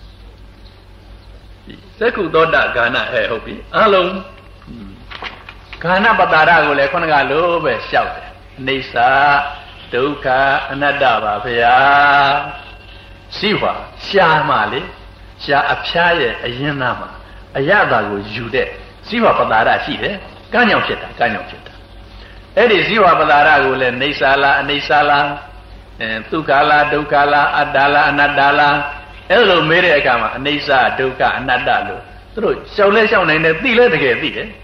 ဒီသက္ကုသောတာဂာနအဲဟုတ်ပြီအလုံးဂာနပတာရကိုလည်းခုနကလို့ပဲလျှောက်တယ်အနိစ္စဒုက္ခအနတ္တပါဗျာရှိပါရှားမှလေရှားအဖျားရဲ့အရင်သားမှာအရသာကိုယူတဲ့ဇိဝပတာရရှိတယ်ကံကြောင့်ဖြစ်တာကံကြောင့်ဖြစ်တာအဲ့ဒီဇိဝပတာရကိုလည်းနေဆာလားအနိစ္စလားအဲဒုက္ခလားဒုက္ခလားအတ္တလားအနတ္တလားအဲ့လိုမေးတဲ့အခါမှာအနိစ္စဒုက္ခအနတ္တလို့သူတို့ရှောက်လဲရှောက်နိုင်တယ်သိလဲတကယ်သိတယ်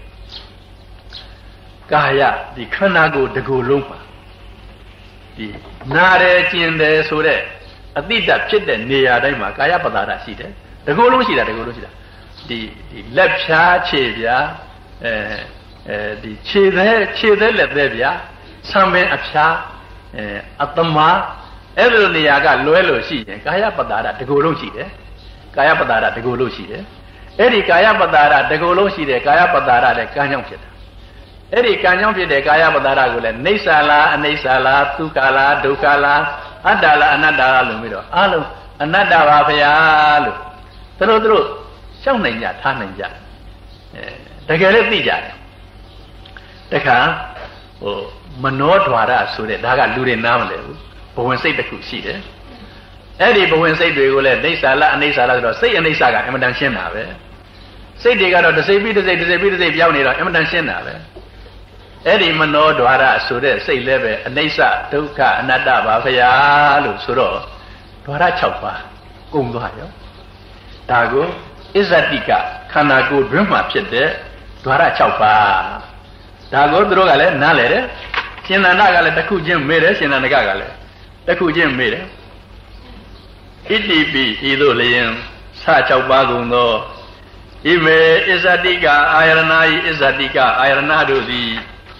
ကာယဒီခန္ဓာကိုယ်တကူလုံးမှာဒီနာတယ်ကျင်တယ်ဆိုတဲ့အတိတ်ဖြစ်တဲ့နေရာတိုင်းမှာကာယပတာရရှိတယ်တကူလုံးရှိတာတကူလုံးရှိတာဒီဒီလက်ဖြားခြေပြားအဲအဲဒီခြေသေးခြေသေးလက်သေးပြားဆံပင်အဖြားအဲအသမအဲ့လိုနေရာကလွဲလို့ရှိရင်ကာယပတာရတကူလုံးရှိတယ်ကာယပတာရတကူလုံးရှိတယ်အဲ့ဒီကာယပတာရတကူလုံးရှိတယ်ကာယပတာရလည်းကံကြောင့်ဖြစ်တာအဲ့ဒီကံကြောင့်ဖြစ်တဲ့ကာယပတာရကိုလည်းနေဆာလားအနိစ္စလားဒုက္ခလားဒုက္ခလားအတ္တလားအနတ္တလားလို့ပြီးတော့အလုံးအနတ္တပါဗျာလို့သူတို့သူတို့ရှောက်နိုင်ကြထားနိုင်ကြအဲတကယ်လည်းသိကြတယ်တခါဟိုမနောဓွာရဆိုတဲ့ဒါကလူတွေနားမလဲဘူးဘဝင်စိတ်တစ်ခုရှိတယ်အဲ့ဒီဘဝင်စိတ်တွေကိုလည်းနေဆာလားအနိစ္စလားဆိုတော့စိတ်အနိစ္စကအမှန်တန်ရှင်းတာပဲစိတ်တွေကတော့တစ်စိတ်ပြီးတစ်စိတ်တစ်စိတ်ပြီးတစ်စိတ်ပြောင်းနေတော့အမှန်တန်ရှင်းတာပဲအဲ့ဒီမနောဓွာရဆိုတဲ့စိတ်လည်းပဲအနိစ္စဒုက္ခအနတ္တပါဗျာလို့ဆိုတော့ဓွာရ၆ပါးကုန်သွားရောဒါကိုအစ္ဆတိကခန္ဓာကိုယ်တွင်းမှာဖြစ်တဲ့ဓွာရ၆ပါးဒါကိုသူတို့ကလည်းနားလဲတယ်ရှင်သန္တာကလည်းတစ်ခုချင်းမေးတယ်ရှင်သန္တကကလည်းတစ်ခုချင်းမေးတယ်ဣတိပိဤသို့လျင်ဆ၆ပါးကုန်သောဣမေအစ္ဆတိကအာယရဏဤအစ္ဆတိကအာယရဏတို့သည်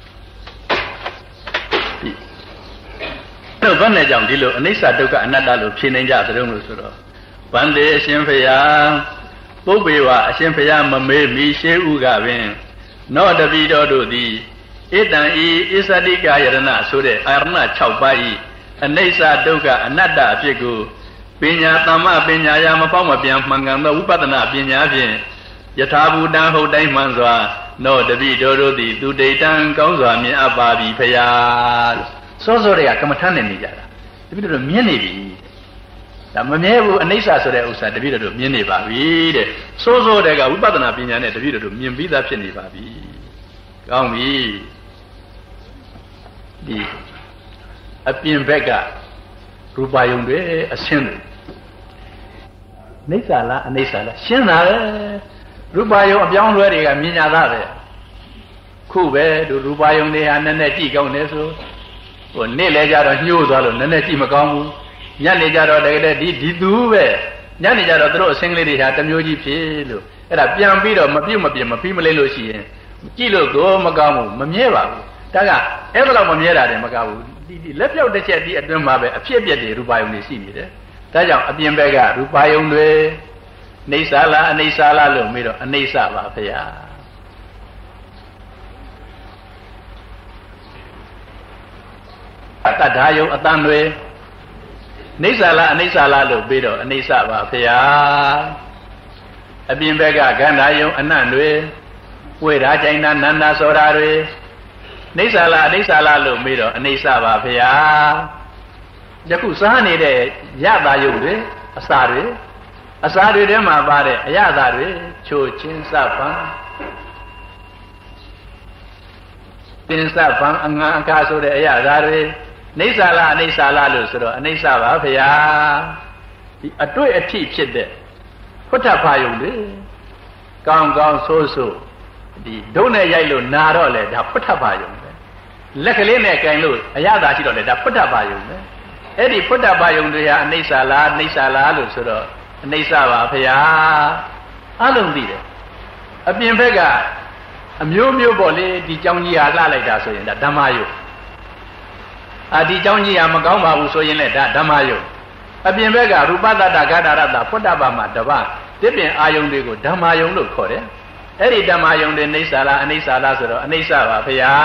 တော့ဘယ်နဲ့ကြောင့်ဒီလိုအနိစ္စဒုက္ခအနတ္တလို့ဖြေနိုင်ကြသတုံးလို့ဆိုတော့ဗန္တေအရှင်ဖရာပုပ္ပေဝအရှင်ဖရာမမေးမီရှေးဥကပင်နောတပိတော်တို့သည်ဣတံဤအစ္ဆတိကယရဏဆိုတဲ့အာရဏ၆ပါးဤအနိစ္စဒုက္ခအနတ္တအဖြစ်ကိုပညာသမ္မပညာရာမပေါက်မပြန်မှန်ကန်သောဝိပဿနာပညာဖြင့်ယထာဘူတံဟုတ်တိုင်းမှန်စွာနောတပိတော်တို့သည်သူဒိဋ္ဌံကောင်းစွာမြင်အပ်ပါပြီဖရာလို့စောစောတွေကကမ္မထမ်းနေနေကြတာတပိတော်မြင်နေပြီဒါမမြဲဘူးအနိစ္စဆိုတဲ့ဥစ္စာတပိတော်တို့မြင်နေပါပြီတဲ့စောစောတွေကဝိပဿနာပညာနဲ့တပိတော်တို့မြင်ပြီးသားဖြစ်နေပါပြီကောင်းပြီဒီအပြင်ဘက်ကရူပယုံတွေအရှင်းတွေနိစ္စလားအနိစ္စလားရှင်းတာပဲရူပယုံအပြောင်းလဲတွေကမြင်ညာသားပဲခုပဲဒီရူပယုံတွေဟာနည်းနည်းကြည့်ကောင်းတယ်ဆိုဟိုနေ့လဲကြတော့ညှို့သွားလို့နည်းနည်းကြည့်မကောင်းဘူးညနေကြတော့တကယ်တည်းဒီဒီသူပဲညနေကြတော့သူတို့အစင်းကလေးတွေဟာတစ်မျိုးကြီးဖြစ်လို့အဲ့ဒါပြန်ပြီးတော့မပြုတ်မပြင်းမပြီးမလေးလို့ရှိရင်ကြည့်လို့ကိုမကောင်းဘူးမမြဲပါဘူးဒါကအဲ့ဘယ်တော့မမြဲတာတယ်မကောင်းဘူးဒီဒီလက်ပြောက်တစ်ချက်ဒီအတွင်းမှာပဲအဖြစ်အပျက်တွေရူပယုံတွေရှိနေတယ်ဒါကြောင့်အပြင်ဘက်ကရူပယုံတွေနေဆာလားအနိစ္စလားလို့မေးတော့အနိစ္စပါဗျာအတ္တဓာယုံအတန်တွေနေဆာလားအနိစ္စလားလို့ပြီးတော့အနိစ္စပါဗျာအပြင်ဘက်ကခန္ဓာယုံအနံ့တွေဝိရာချိုင်နာနန္နာသောတာတွေနေဆာလားအနိစ္စလားလို့မေးတော့အနိစ္စပါဗျာယခုစားနေတဲ့ရတာယုံတွေအစာတွေအစာတွေထဲမှာပါတဲ့အရသာတွေချိုချင်းစပံပင်စပံအငါအခါဆိုတဲ့အရသာတွေနေဆာလားအနိစ္စလားလို့ဆိုတော့အနိစ္စပါဗျာဒီအတွေ့အထိဖြစ်တဲ့ဖွတ်ထဖာယုံတွေကောင်းကောင်းဆိုးဆိုးဒီဒုနဲ့ရိုက်လို့နာတော့လေဒါဖွတ်ထဖာယုံပဲလက်ကလေးနဲ့ကင်လို့အရသာရှိတော့လေဒါဖွတ်တပါယုံပဲအဲ့ဒီဖွတ်တပါယုံတွေဟာအနိစ္စလားအနိစ္စလားလို့ဆိုတော့အနိစ္စပါဖေဟာအလုံးသိတယ်အပြင်ဘက်ကအမျိုးမျိုးပေါ့လေဒီเจ้าကြီးဟာလှလိုက်တာဆိုရင်ဒါဓမ္မယုံအာဒီเจ้าကြီးဟာမကောင်းပါဘူးဆိုရင်လည်းဒါဓမ္မယုံအပြင်ဘက်ကရူပတ္တဂါတာရတဖွတ်တပါမှာတပါတစ်ပြင်အာယုံတွေကိုဓမ္မယုံလို့ခေါ်တယ်အဲ့ဒီဓမ္မယုံတွေအိဋ္ဌာလားအနိစ္စလားဆိုတော့အနိစ္စပါဗျာ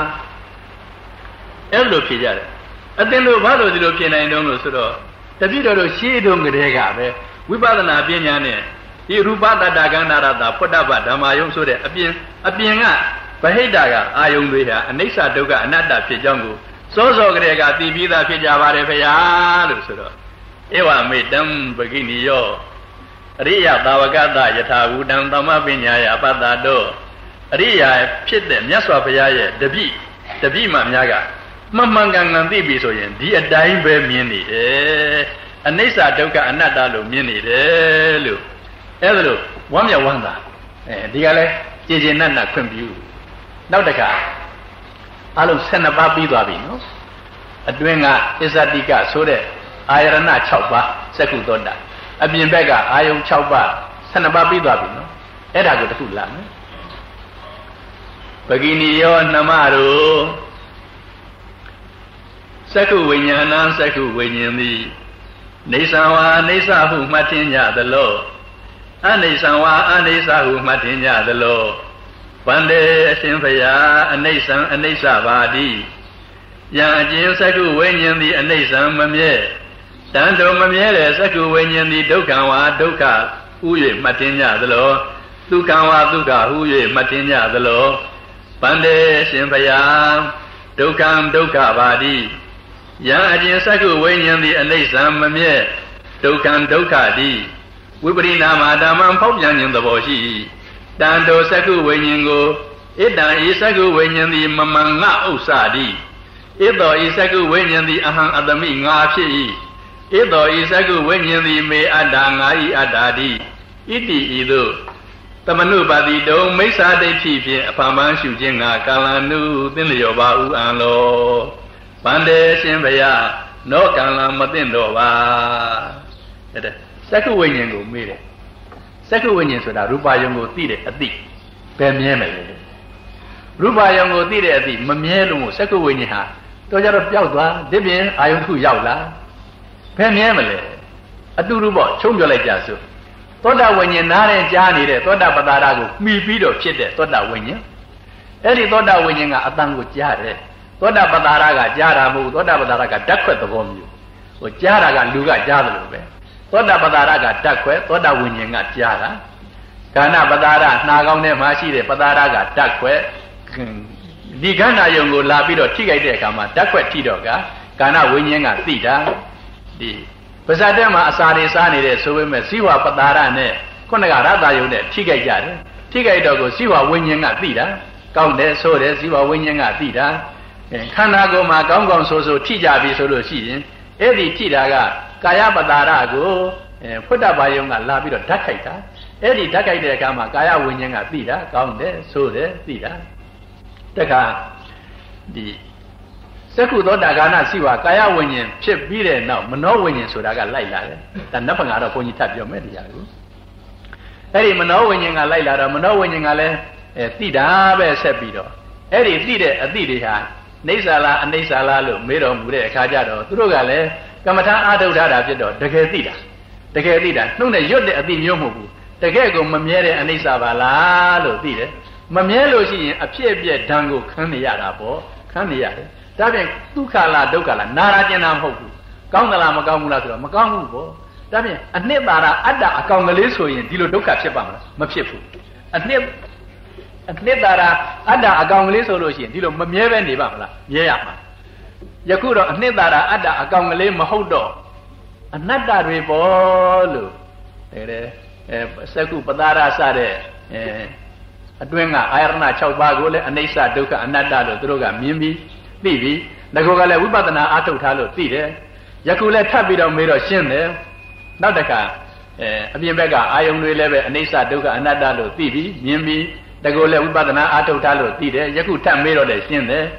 အဲ့လိုဖြေကြတယ်အသင်တို့ဘာလို့ဒီလိုဖြေနိုင်တုံးလို့ဆိုတော့တပည့်တော်တို့ရှေးတုန်းကတည်းကပဲဝိပဿနာပညာနဲ့ဒီရူပတ္တကန္နာရတဖွတ်တပဓမ္မယုံဆိုတဲ့အပြင်အပြင်ကဗဟိတကအာယုံတွေဟာအနိစ္စဒုက္ခအနတ္တဖြစ်ကြောင်းကိုစောစောကတည်းကသိပြီးသားဖြစ်ကြပါတယ်ဗျာလို့ဆိုတော့ဧဝမေတံပဂိနိယောအရိယသာဝကတယထာဘူတံသမ္မပညာယပတ္တတောအရိယာဖြစ်တဲ့မြတ်စွာဘုရားရဲ့တပိတပိမှများကမှန်မှန်ကန်ကန်သိပြီဆိုရင်ဒီအတိုင်းပဲမြင်နေတယ်အနိစ္စဒုက္ခအနတ္တလို့မြင်နေတယ်လို့အဲ့ဒါလို့ဝမ်းမြောက်ဝမ်းသာအဲဒီကလည်းကြည်ကျင်နတ်နတ်ခွင့်ပြုနောက်တစ်ခါအလုံးဆယ်နှစ်ပါးပြီးသွားပြီနော်အတွင်းကအစ္ဆတိကဆိုတဲ့အာယရဏ၆ပါးစက္ခုသောတာအပြင်ဘက်ကအာယုံ၆ပါးဆယ်နှစ်ပါးပြီးသွားပြီနော်အဲ့ဒါကိုတစ်ခုလာမယ်ပဂိနိယောနှမတို့စက္ခုဝိညာဏံစက္ခုဝိညာဉ်သည်နေသံဝါနေသဟုမှတ်ထင်ကြသလောအနေသံဝါအနေသဟုမှတ်ထင်ကြသလောဗန္တေအရှင်ဘုရားအနေသံအနေသပါတိယံအကျဉ်စက္ခုဝိညာဉ်သည်အနေသံမမြဲတန်တုံမမြဲတဲ့စက္ခုဝိညာဉ်သည်ဒုက္ခဝါဒုက္ခဥ၍မှတ်ထင်ကြသလောဒုက္ခဝါဒုက္ခဟူ၍မှတ်ထင်ကြသလောဗန္တေအရှင်ဘုရားဒုက္ခံဒုက္ခပါတိယံအကျဉ်စက္ခုဝိညာဉ်သည်အနေသံမမြဲဒုက္ခံဒုက္ခတိဝိပရိနာမဓမ္မံဖောက်ပြန်ခြင်းသဘောရှိတန်တောစက္ခုဝိညာဉ်ကိုဣတံဤစက္ခုဝိညာဉ်သည်မမံငါဥစ္စာတိဣတောဤစက္ခုဝိညာဉ်သည်အဟံအတမိငါဖြစ်၏ဣတောဤစက္ခုဝိညာဉ်သည်မေအတ္တငါဤအတ္တာတိဣတိဤသို့သမနုပါတိတုံမိစ္ဆာဒိဋ္ဌိဖြင့်အဖန်ပန်းရှုခြင်းငါကာလနုသင်လျော်ပါဥအံလောဗန္တေရှင်ဘုရားနောကံလံမသိတော့ပါတဲ့စက္ခုဝိညာဉ်ကိုမေးတယ်စက္ခုဝိညာဉ်ဆိုတာရူပယုံကိုသိတဲ့အသိပဲမြဲမယ်လေရူပယုံကိုသိတဲ့အသိမမြဲလို့စက္ခုဝိညာဉ်ဟာတော့ကြတော့ပျောက်သွားဒီပြင်အာယုံတစ်ခုရောက်လာဘယ်မြဲမလဲအတူတူပေါ့ချုံပြောလိုက်ကြစို့သောတာဝိညာဉ်နားနဲ့ကြားနေတဲ့သောတာပတ္တာရကိုမှီပြီးတော့ဖြစ်တဲ့သောတာဝိညာဉ်အဲ့ဒီသောတာဝိညာဉ်ကအတန်ကိုကြားတယ်သောတာပတ္တာရကကြားတာမဟုတ်သောတာပတ္တာရကဓာတ်ခွက်သဘောမျိုးဟိုကြားတာကလူကကြားတယ်လို့ပဲသောတာပတ္တာရကဓာတ်ခွက်သောတာဝိညာဉ်ကကြားတာခန္ဓာပတ္တာရနှာခေါင်းထဲမှာရှိတဲ့ပတ္တာရကဓာတ်ခွက်ဒီခန္ဓာယုံကိုလာပြီးတော့ထိခိုက်တဲ့အခါမှာဓာတ်ခွက်ထိတော့ကခန္ဓာဝိညာဉ်ကသိတာဒီပါဇာတက်မှာအစာတွေစားနေတဲ့ဆိုပေမဲ့ဇီဝပတ္တာရနဲ့ခုနကရတယုံနဲ့ထိခိုက်ကြတယ်ထိခိုက်တော့ကိုဇီဝဝိညာဉ်ကသိတာကောင်းတယ်ဆိုတယ်ဇီဝဝိညာဉ်ကသိတာခန္ဓာကိုယ်မှာကောင်းကောင်းဆိုဆိုထိကြပြီဆိုလို့ရှိရင်အဲ့ဒီထိတာကကာယပတ္တာရကိုဖွတ်တပါယုံကလာပြီးတော့ဓာတ်ခိုက်တာအဲ့ဒီဓာတ်ခိုက်တဲ့အခါမှာကာယဝိညာဉ်ကသိတာကောင်းတယ်ဆိုတယ်သိတာတခါဒီစက္ခုသောတာဂာနစီဝါကာယဝိညာဉ်ဖြစ်ပြီးတဲ့နောက်မနောဝိညာဉ်ဆိုတာကလိုက်လာတယ်ဒါနတ်ဖန်ကတော့ဘုန်းကြီးထပ်ပြောမယ်တရားကိုအဲ့ဒီမနောဝိညာဉ်ကလိုက်လာတော့မနောဝိညာဉ်ကလည်းအဲသိတာပဲဆက်ပြီးတော့အဲ့ဒီသိတဲ့အသိတွေဟာနေဆာလားအနိစ္စလားလို့မေးတော်မူတဲ့အခါကျတော့သူတို့ကလည်းကမ္မထာအာထုတ်ထားတာဖြစ်တော့တကယ်သိတာတကယ်သိတာနှုတ်နဲ့ရွတ်တဲ့အသိမျိုးမဟုတ်ဘူးတကယ်ကိုမမြဲတဲ့အနိစ္စပါလားလို့သိတယ်မမြဲလို့ရှိရင်အဖြစ်အပျက်ဓာတ်ကိုခံနေရတာပေါ့ခံနေရတယ်ဒါဖြင့်ဒုက္ခလားဒုက္ခလားနာရာကျင်တာမဟုတ်ဘူးကောင်းသလားမကောင်းဘူးလားဆိုတော့မကောင်းဘူးပေါ့ဒါဖြင့်အနှစ်သာရအတ္တအကောင်ကလေးဆိုရင်ဒီလိုဒုက္ခဖြစ်ပါမလားမဖြစ်ဘူးအနှစ်အနှစ်သာရအတ္တအကောင်ကလေးဆိုလို့ရှိရင်ဒီလိုမမြဲပဲနေပါမလားမြဲရမှာယခုတော့အနှစ်သာရအတ္တအကောင်ကလေးမဟုတ်တော့အနတ္တတွေပေါ့လို့တဲ့အဲစက္ခုပတာရစတဲ့အဲအတွင်းကအာရဏ၆ပါးကိုလည်းအနိစ္စဒုက္ခအနတ္တလို့သူတို့ကမြင်ပြီးသိပြီငါကလည်းဝိပဿနာအားထုတ်ထားလို့သိတယ်ယခုလည်းထပ်ပြီးတော့မေးတော့ရှင်းတယ်နောက်တစ်ခါအဲအပြင်ဘက်ကအာယုံတွေလည်းပဲအနိစ္စဒုက္ခအနတ္တလို့သိပြီမြင်ပြီးတကူလည်းဝိပဿနာအားထုတ်ထားလို့သိတယ်ယခုထပ်မေးတော့လည်းရှင်းတယ်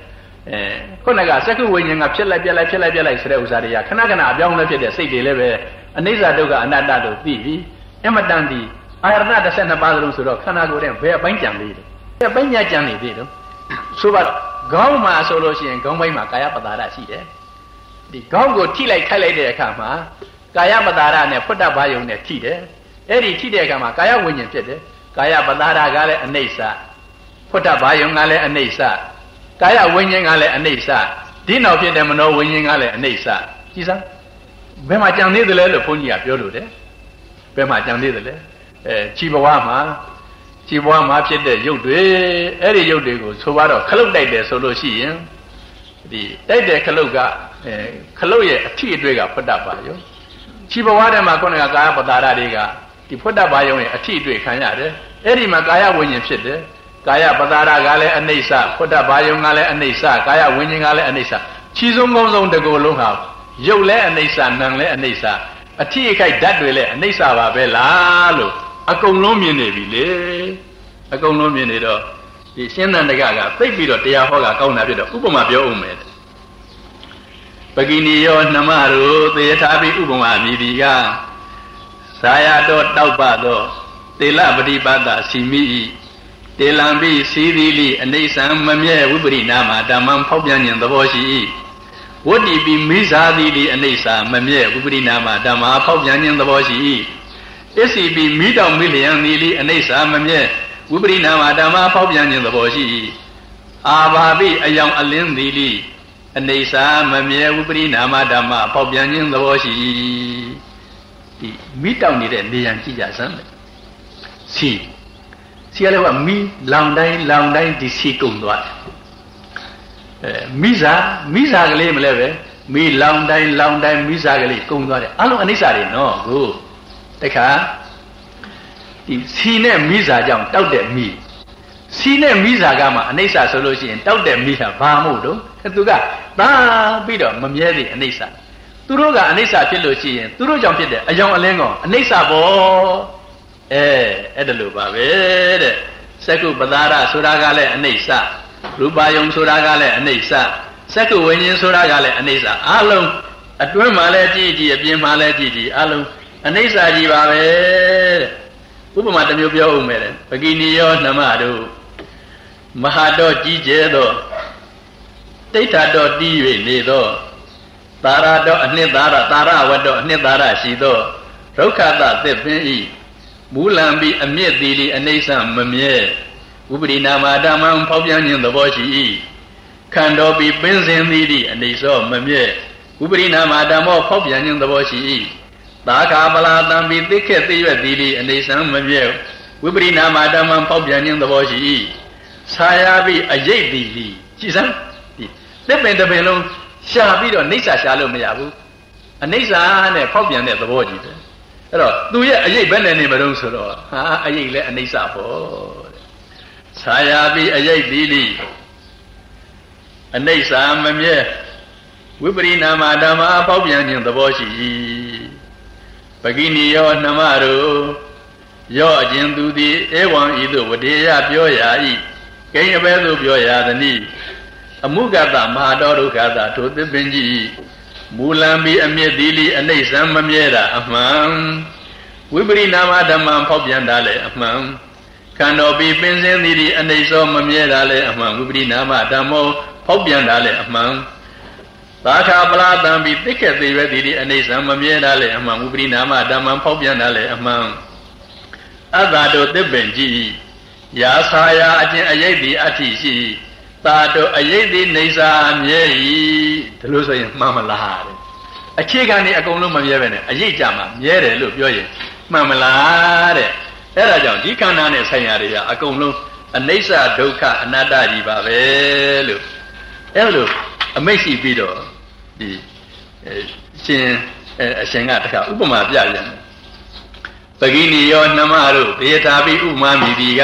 ခုနကစက္ခုဝိညာဉ်ကဖြစ်လိုက်ပြက်လိုက်ဖြစ်လိုက်ပြက်လိုက်ဆိုတဲ့ဥစ္စာတွေကခဏခဏအပြောင်းလဲဖြစ်တဲ့စိတ်တွေလည်းပဲအနိစ္စဒုက္ခအနတ္တတို့သိပြီအမတန်ဒီအာရဏတစ်ဆယ်နှစ်ပါးလုံးဆိုတော့ခန္ဓာကိုယ်တဲ့ဘယ်အပိုင်းကြံသေးတယ်ဘယ်အပိုင်းညာကြံနေသေးတယ်ဆိုပါတော့ခေါင်းမှာဆိုလို့ရှိရင်ခေါင်းပိုင်းမှာကာယပတာရရှိတယ်ဒီခေါင်းကိုထိလိုက်ခိုက်လိုက်တဲ့အခါမှာကာယပတာရနဲ့ဖွတ်တဘာယုံနဲ့ထိတယ်အဲ့ဒီထိတဲ့အခါမှာကာယဝိညာဉ်ဖြစ်တယ်ကာယပတာရကလည်းအနိစ္စဖွတ်တဘာယုံကလည်းအနိစ္စကာယဝိညာဉ်ကလည်းအနိစ္စဒီနောက်ဖြစ်တဲ့မနောဝိညာဉ်ကလည်းအနိစ္စကြည်စမ်းဘယ်မှာကြံသေးတယ်လဲလို့ဘုန်းကြီးကပြောလို့တယ်ဘယ်မှာကြံသေးတယ်လဲအဲခြိဘဝမှာခြိဘဝမှာဖြစ်တဲ့ရုပ်တွေအဲ့ဒီရုပ်တွေကိုဆိုတော့ခလုတ်တိုက်တယ်ဆိုလို့ရှိရင်ဒီတိုက်တဲ့ခလုတ်ကအဲခလုတ်ရဲ့အထီအတွေ့ကဖွတ်တပါယုံခြိဘဝထဲမှာခုနကကာယပတာရတွေကဒီဖွတ်တပါယုံရဲ့အထီအတွေ့ခံရတယ်အဲ့ဒီမှာကာယဝိညာဉ်ဖြစ်တယ်ကာယပတာရကလည်းအနိစ္စဖွတ်တဘာယုံကလည်းအနိစ္စကာယဝိညာဉ်ကလည်းအနိစ္စခြီးဆုံးကောင်းဆုံးတကူလုံးဟာရုပ်လည်းအနိစ္စနာမ်လည်းအနိစ္စအထီးအခိုက်ဓာတ်တွေလည်းအနိစ္စပါပဲလားလို့အကုန်လုံးမြင်နေပြီလေအကုန်လုံးမြင်နေတော့ဒီရှင်းသန္တကကသိပြီးတော့တရားဟောတာကောင်းတာဖြစ်တော့ဥပမာပြောဦးမယ်ပကိနိယောနှမတို့သေထားပြီးဥပမာမြည်ဒီကဇာယတော်တောက်ပသောတေလပฏิပတ်တာစီမိဤတေလံပိစီသီလိအနိစ္စံမမြဲဝိပရိနာမဓမ္မံဖောက်ပြန်ခြင်းသဘောရှိ၏ဝတ္တိပိမိဇာသီလိအနိစ္စမမြဲဝိပရိနာမဓမ္မဖောက်ပြန်ခြင်းသဘောရှိ၏ပစ္စည်းပိမိတောင်မိလျံသီလိအနိစ္စမမြဲဝိပရိနာမဓမ္မဖောက်ပြန်ခြင်းသဘောရှိ၏အာဘာပိအယောင်အလင်းသီလိအနိစ္စမမြဲဝိပရိနာမဓမ္မဖောက်ပြန်ခြင်းသဘောရှိ၏ဒီမိတောင်နေတဲ့နေရန်ကြည့်ကြစမ်းစီစီရလည်းကမိလောင်တိုင်းလောင်တိုင်းဒီစီကုန်သွားတယ်အဲမိစာမိစာကလေးမလဲပဲမိလောင်တိုင်းလောင်တိုင်းမိစာကလေးကုန်သွားတယ်အလုံးအနိစ္စတွေနော်ကိုတခါဒီစီနဲ့မိစာကြောင့်တောက်တဲ့မိစီနဲ့မိစာကမှအနိစ္စဆိုလို့ရှိရင်တောက်တဲ့မိဟာဘာမို့တော့သူကသာပြီးတော့မမြဲသေးအနိစ္စသူတို့ကအနိစ္စဖြစ်လို့ရှိရင်သူတို့ကြောင့်ဖြစ်တဲ့အယောင်အလင်းကောင်အနိစ္စပေါ့အဲအဲ့ဒါလိုပါပဲတဲ့စက္ခုပတာရဆိုတာကလည်းအနိစ္စရူပယုံဆိုတာကလည်းအနိစ္စစက္ခုဝိညာဉ်ဆိုတာကလည်းအနိစ္စအလုံးအတွင်းမှာလည်းကြည့်ကြည့်အပြင်မှာလည်းကြည့်ကြည့်အလုံးအနိစ္စကြီးပါပဲတဲ့ဥပမာတစ်မျိုးပြောဦးမယ်တဲ့ပကိနိယောနှမတို့မဟာတော်ကြီးကျယ်သောတိဋ္ဌတော်တည်၍နေသောသာရတော်အနှစ်သာရသာရဝတ္တော်အနှစ်သာရရှိသောဒုက္ခသသစ်ပင်ဤမူလံပြီးအမြင့်သေးလေးအနိစ္စမမြဲဥပရိနာမဓမ္မံဖောက်ပြန်ခြင်းသဘောရှိ၏ခန္တော်ပြီးပင်စင်သည်ဤအနိစ္စမမြဲဥပရိနာမဓမ္မောဖောက်ပြန်ခြင်းသဘောရှိ၏သာခာပလာတံပြီးသိခဲ့သိရွက်သည်ဤအနိစ္စမမြဲဝိပရိနာမဓမ္မံဖောက်ပြန်ခြင်းသဘောရှိ၏ဆာယာပြီးအယိတ်သည်ဤကြည်စမ်းဒီတစ်ပင်တစ်ပင်လုံးရှာပြီးတော့အိဋ္ဌာရှာလို့မရဘူးအနိစ္စနဲ့ဖောက်ပြန်တဲ့သဘောကြီးပဲအဲ့တော့သူရဲ့အယိတ်ဘယ်နဲ့နေမလို့ဆိုတော့ဟာအယိတ်လည်းအနိစ္စပေါ့တဲ့ဆာယာပြီးအယိတ်သည်လိအနိစ္စမမြဲဝိပရိနာမဓမ္မအဖောက်ပြန်ခြင်းသဘောရှိ၏ပကိနိယောနှမတို့ရော့အခြင်းသူသည်ဧဝံဤသို့ဝဒေယပြောရာ၏ကိဉ္အဘဲသို့ပြောရာသနည်းအမှုကတမဟာတော်ဒုက္ခတာထိုသစ်ပင်ကြီးမူလံပြီးအမြင့်သည်လိအနိစ္စမမြဲတာအမှန်ဝိပရိနာမဓမ္မဖောက်ပြန်တာလည်းအမှန်ခန္ဓာပြီးပင်စင်းသည်လိအနိစ္စမမြဲတာလည်းအမှန်ဝိပရိနာမဓမ္မောဖောက်ပြန်တာလည်းအမှန်သာခာပလာတံပြီးသိခဲ့သေးပဲသည်လိအနိစ္စမမြဲတာလည်းအမှန်ဝိပရိနာမဓမ္မဖောက်ပြန်တာလည်းအမှန်အတ္တတို့သစ်ပင်ကြီးယာသာယာအကျင့်အယိတ်သည်အဋ္ဌိရှိသာတို့အယိတ်သည်နေစာမြဲ၏ဒါလို့ဆိုရင်မှန်မလားတဲ့အခြေခံနေအကုန်လုံးမမြဲပဲနဲ့အယိတ်ကြမှာမြဲတယ်လို့ပြောရင်မှန်မလားတဲ့အဲ့ဒါကြောင့်ဒီခန္ဓာနဲ့ဆိုင်ရာတွေကအကုန်လုံးအနိစ္စဒုက္ခအနတ္တကြီးပါပဲလို့အဲ့လိုအမိတ်ရှိပြီးတော့ဒီရှင်အရှင်ကတခါဥပမာပြပြန်ပကိနိယောနှမတို့ဒေတာပိဥမာမိဒီက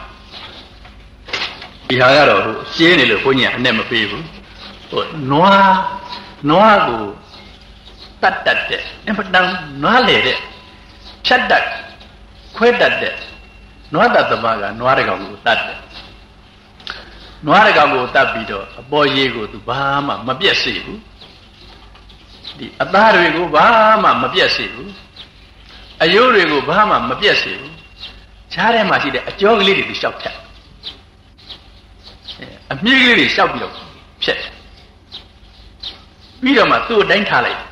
ဒီဟာကတော့ဟိုရှင်းနေလို့ဘုန်းကြီးကအနဲ့မပေးဘူးဟိုနွားနွားကိုတတ်တတ်တဲ့အင်ပတန်နွားလေတဲ့ဖြတ်တတ်ခွဲတတ်တဲ့နွားတတ်သမားကနွားတကောင်ကိုတတ်တယ် nua de gang go tapido abo ye go tu bama ma piet se bu di atha de go bama ma piet se bu ayo de go bama ma piet se bu chha de ma shi de ajo kali de tu shout phat a mie kali de shout pi lo phat pi lo ma tu dain tha lai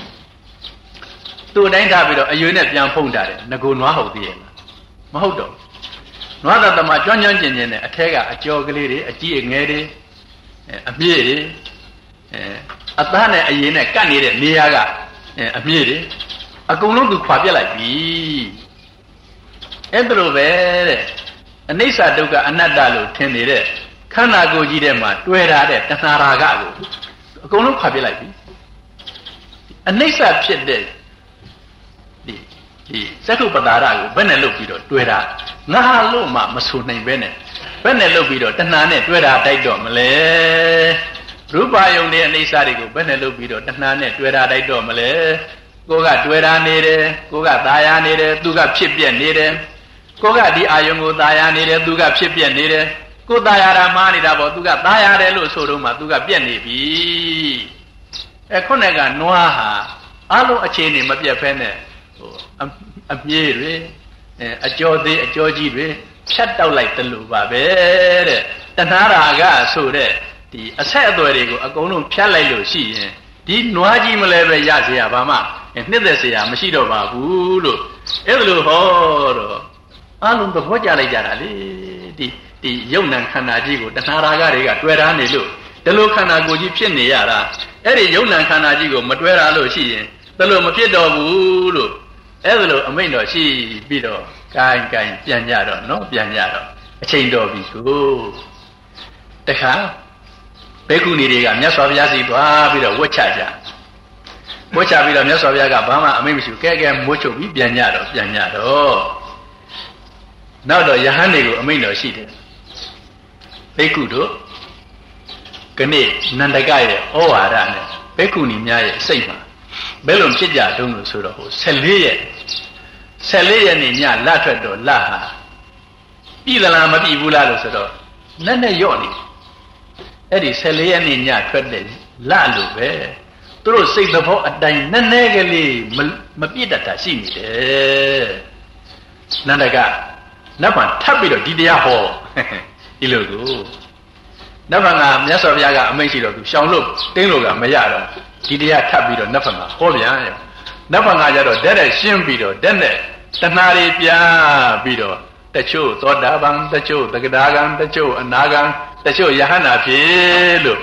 tu dain tha pi lo ayo ne pian phung ta de nago nua hout ti ye ma hout doနွားသားတမကျွမ်းကျွမ်းကျင်ကျင်နဲ့အထက်ကအကျော်ကလေးတွေအကြီးအငယ်တွေအမြင့်တွေအသားနဲ့အရင်နဲ့ကတ်နေတဲ့နေရာကအမြင့်တွေအကုန်လုံးသူခွာပြက်လိုက်ပြီအဲ့ဒါလိုပဲတဲ့အနိစ္စဒုက္ခအနတ္တလို့ထင်နေတဲ့ခန္ဓာကိုယ်ကြီးထဲမှာတွဲထားတဲ့တဏှာရာဂကိုအကုန်လုံးခွာပြက်လိုက်ပြီအနိစ္စဖြစ်တဲ့ဒီဒီသက္ကုပ္ပတာရကိုဘယ်နဲ့လုပ်ပြီးတော့တွဲတာငါလို့မှမဆိုနိုင်ပဲနဲ့ဘယ်နဲ့လုပ်ပြီးတော့တဏှာနဲ့တွဲတာတိုက်တော့မလဲရူပယုံတဲ့အနိစ္စတွေကိုဘယ်နဲ့လုပ်ပြီးတော့တဏှာနဲ့တွဲတာတိုက်တော့မလဲကိုကတွဲတာနေတယ်ကိုကသာယာနေတယ်သူကဖြစ်ပြက်နေတယ်ကိုကဒီအာယုံကိုသာယာနေတယ်သူကဖြစ်ပြက်နေတယ်ကိုသာယာတာမှားနေတာပေါ့သူကသာယာတယ်လို့ဆိုတော့မှသူကပြက်နေပြီအဲခုနကနွားဟာအလုံးအခြေအနေမပြတ်ဖဲနဲ့ဟိုအပြေးတွေအကျော်သေးအကျော်ကြီးတွေဖြတ်တောက်လိုက်တယ်လို့ပါပဲတဲ့တဏှာရာဂဆိုတဲ့ဒီအဆက်အသွယ်တွေကိုအကုန်လုံးဖြတ်လိုက်လို့ရှိရင်ဒီနွားကြီးမလဲပဲရเสียဘာမှနှစ်သက်เสียမရှိတော့ပါဘူးလို့အဲ့ဒါလို့ဟောတော့အလုံးသဘောကျလိုက်ကြတာလေဒီဒီယုံ nant ခန္ဓာကြီးကိုတဏှာရာဂတွေကတွေ့ထားနေလို့ဒီလိုခန္ဓာကိုယ်ကြီးဖြစ်နေရတာအဲ့ဒီယုံ nant ခန္ဓာကြီးကိုမတွေ့ရလို့ရှိရင်ဒါလို့မဖြစ်တော့ဘူးလို့အဲ့ဒါလို့အမိန့်တော်ရှိပြီးတော့ကိုင်းကိုင်းပြန်ကြတော့နော်ပြန်ကြတော့အချိန်တော်ပြီကိုတခါဘေကုဏီတွေကမြတ်စွာဘုရားစီသွားပြီးတော့ဝတ်ချကြဝတ်ချပြီးတော့မြတ်စွာဘုရားကဘာမှအမိန့်မရှိဘူးကဲကဲမိုးချုပ်ပြီးပြန်ကြတော့ပြန်ကြတော့နောက်တော့ယဟန်တွေကိုအမိန့်တော်ရှိတယ်ဘေကုတို့ကနေ့နန္ဒကရဲ့ဩဝါဒနဲ့ဘေကုဏီများရဲ့စိတ်မှာဘယ်လိုဖြစ်ကြတုံးလို့ဆိုတော့ဟိုဆယ်လေးရက်ဆယ်လေးရက်နေညလက်ထွက်တော့လက်ဟာပြည်သလားမပြည်ဘူးလားလို့ဆိုတော့နက်နဲ့ရော့နေအဲ့ဒီဆယ်လေးရက်နေညထွက်တဲ့လက်လို့ပဲသူတို့စိတ်သဘောအတိုင်းနက်နဲ့ကလေးမပြည့်တတ်တာရှိနေတယ်နန္ဒကနတ်ဗန်ထပ်ပြီးတော့ဒီတရားဟောဒီလိုကိုနတ်ဗန်ကမြတ်စွာဘုရားကအမိန့်ရှိတော့သူရှောင်လို့တင်းလို့ကမရတော့ဒီတရားထပ်ပြီးတော့နတ်ဗန်ကဟောပြန်ရောနတ်ဗန်ကကြတော့တဲ့တဲ့ရှင်းပြီးတော့တဲ့နဲ့တဏှာတွေပြပြီးတော့တချို့သောတာပန်တချို့သက္ကတာကံတချို့အနာကံတချို့ယဟန္တာဖြစ်လို့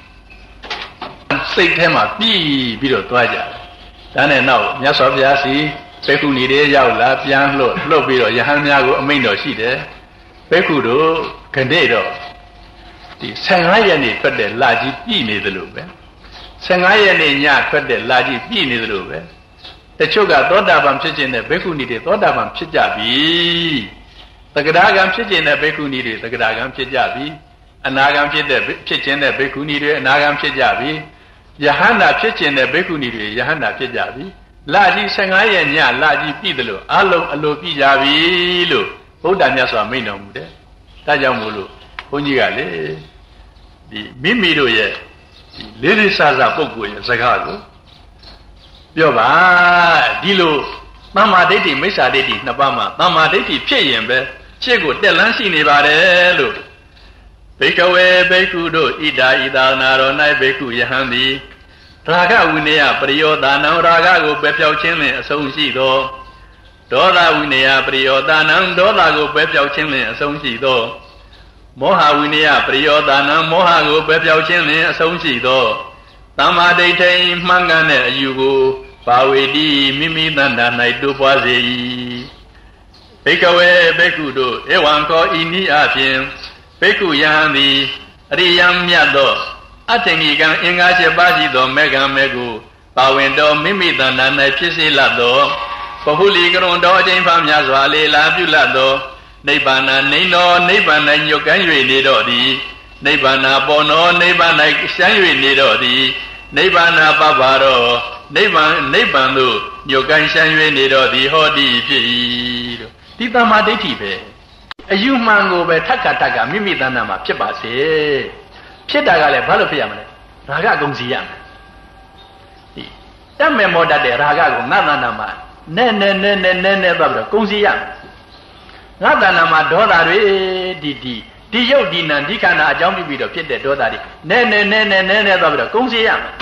စိတ်ထဲမှာပြီးပြီးတော့သွားကြတယ်ဒါနဲ့နောက်မြတ်စွာဘုရားစီဘေကုဏီတွေရောက်လာပြန်လို့လှုပ်ပြီးတော့ယဟန်များကိုအမိန့်တော်ရှိတယ်ဘေကုတို့ခဏေတော့ဒီဆယ်ငါးရက်နေထွက်တဲ့လာကြီးပြည်နေသလိုပဲဆယ်ငါးရက်နေညထွက်တဲ့လာကြီးပြည်နေသလိုပဲတချို့ကသောတာပန်ဖြစ်ခြင်းနဲ့ဘေကုဏီတွေသောတာပန်ဖြစ်ကြပြီသက္ကတာကံဖြစ်ခြင်းနဲ့ဘေကုဏီတွေသက္ကတာကံဖြစ်ကြပြီအနာကံဖြစ်တဲ့ဖြစ်ခြင်းနဲ့ဘေကုဏီတွေအနာကံဖြစ်ကြပြီယဟန္တာဖြစ်ခြင်းနဲ့ဘေကုဏီတွေယဟန္တာဖြစ်ကြပြီလာကြီးဆယ်ငါးရက်ညလာကြီးပြည်တယ်လို့အလုံးအလိုပြည်ကြပြီလို့ဘုရားမြတ်စွာမိန့်တော်မူတယ်ဒါကြောင့်မို့လို့ဘုန်းကြီးကလေဒီမိမိတို့ရဲ့ဒီလေးလေးစားစားပုဂ္ဂိုလ်ရဲ့စကားကိုပြောပါဒီလိုသမ္မာဒိဋ္ဌိမိစ္ဆာဒိဋ္ဌိနှစ်ပါးမှာသမ္မာဒိဋ္ဌိဖြစ်ရင်ပဲရှေ့ကိုတက်လန်းရှိနေပါတယ်လို့ဘိကဝေဘိက္ခုတို့ဣဒာဣသာနာရော၌ဘိက္ခုယဟန်သည်ရာဂဝိနယပရိယောဒါနံရာဂကိုပယ်ပြောက်ခြင်းနှင့်အဆုံးရှိသောဒေါသဝိနယပရိယောဒါနံဒေါသကိုပယ်ပြောက်ခြင်းနှင့်အဆုံးရှိသောမောဟဝိနယပရိယောဒါနံမောဟကိုပယ်ပြောက်ခြင်းနှင့်အဆုံးရှိသောသမ္မာဒိဋ္ဌိမှန်ကန်တဲ့အယူကိုပါဝေတိမိမိတဏ္ဍာ၌တိုးပွားစေ၏ဘိကဝေဘိက္ခုတို့ဧဝံကောဤနည်းအပြင်ဘိက္ခုယဟန်သည်အရိယံမြတ်သောအထင်ကြီးကံအင်္ဂါ၈ပါးရှိသောမေကံမေကိုပါဝင်တော်မိမိတဏ္ဍာ၌ဖြစ်စေလတ်သောပဟုလီကရွန်တော်အကျဉ်းဖားများစွာလေလာပြုလတ်သောနိဗ္ဗာန်နိမ့်တော်နိဗ္ဗာန်၌ညွတ်ကမ်း၍နေတော့သည်နိဗ္ဗာန်ပေါ်တော်နိဗ္ဗာန်၌ရှမ်း၍နေတော့သည်နိဗ္ဗာန်ပပတော်နိဗ္ဗာန်နိဗ္ဗာန်သို့ညွတ်ကမ်းရှမ်း၍နေတော့သည်ဟောတိဖြစ်၏လို့ဒီသမ္မာဒိဋ္ဌိပဲအယူမှန်ကိုပဲထက်ခါထက်ကမိမိတဏ္ဍာမှာဖြစ်ပါစေဖြစ်တာကလည်းဘာလို့ဖြစ်ရမလဲရာဂကုံစီရမယ်ဒီတတ်မဲ့မောတတ်တဲ့ရာဂကိုငါတဏ္ဍာမှာနဲနဲနဲနဲနဲနဲသွားပြီးတော့ကုံစီရမယ်ငါတဏ္ဍာမှာဒေါသတွေဒီဒီဒီရုပ်ဒီနာဒီခန္ဓာအကြောင်းပြုပြီးတော့ဖြစ်တဲ့ဒေါသတွေနဲနဲနဲနဲနဲနဲသွားပြီးတော့ကုံစီရမယ်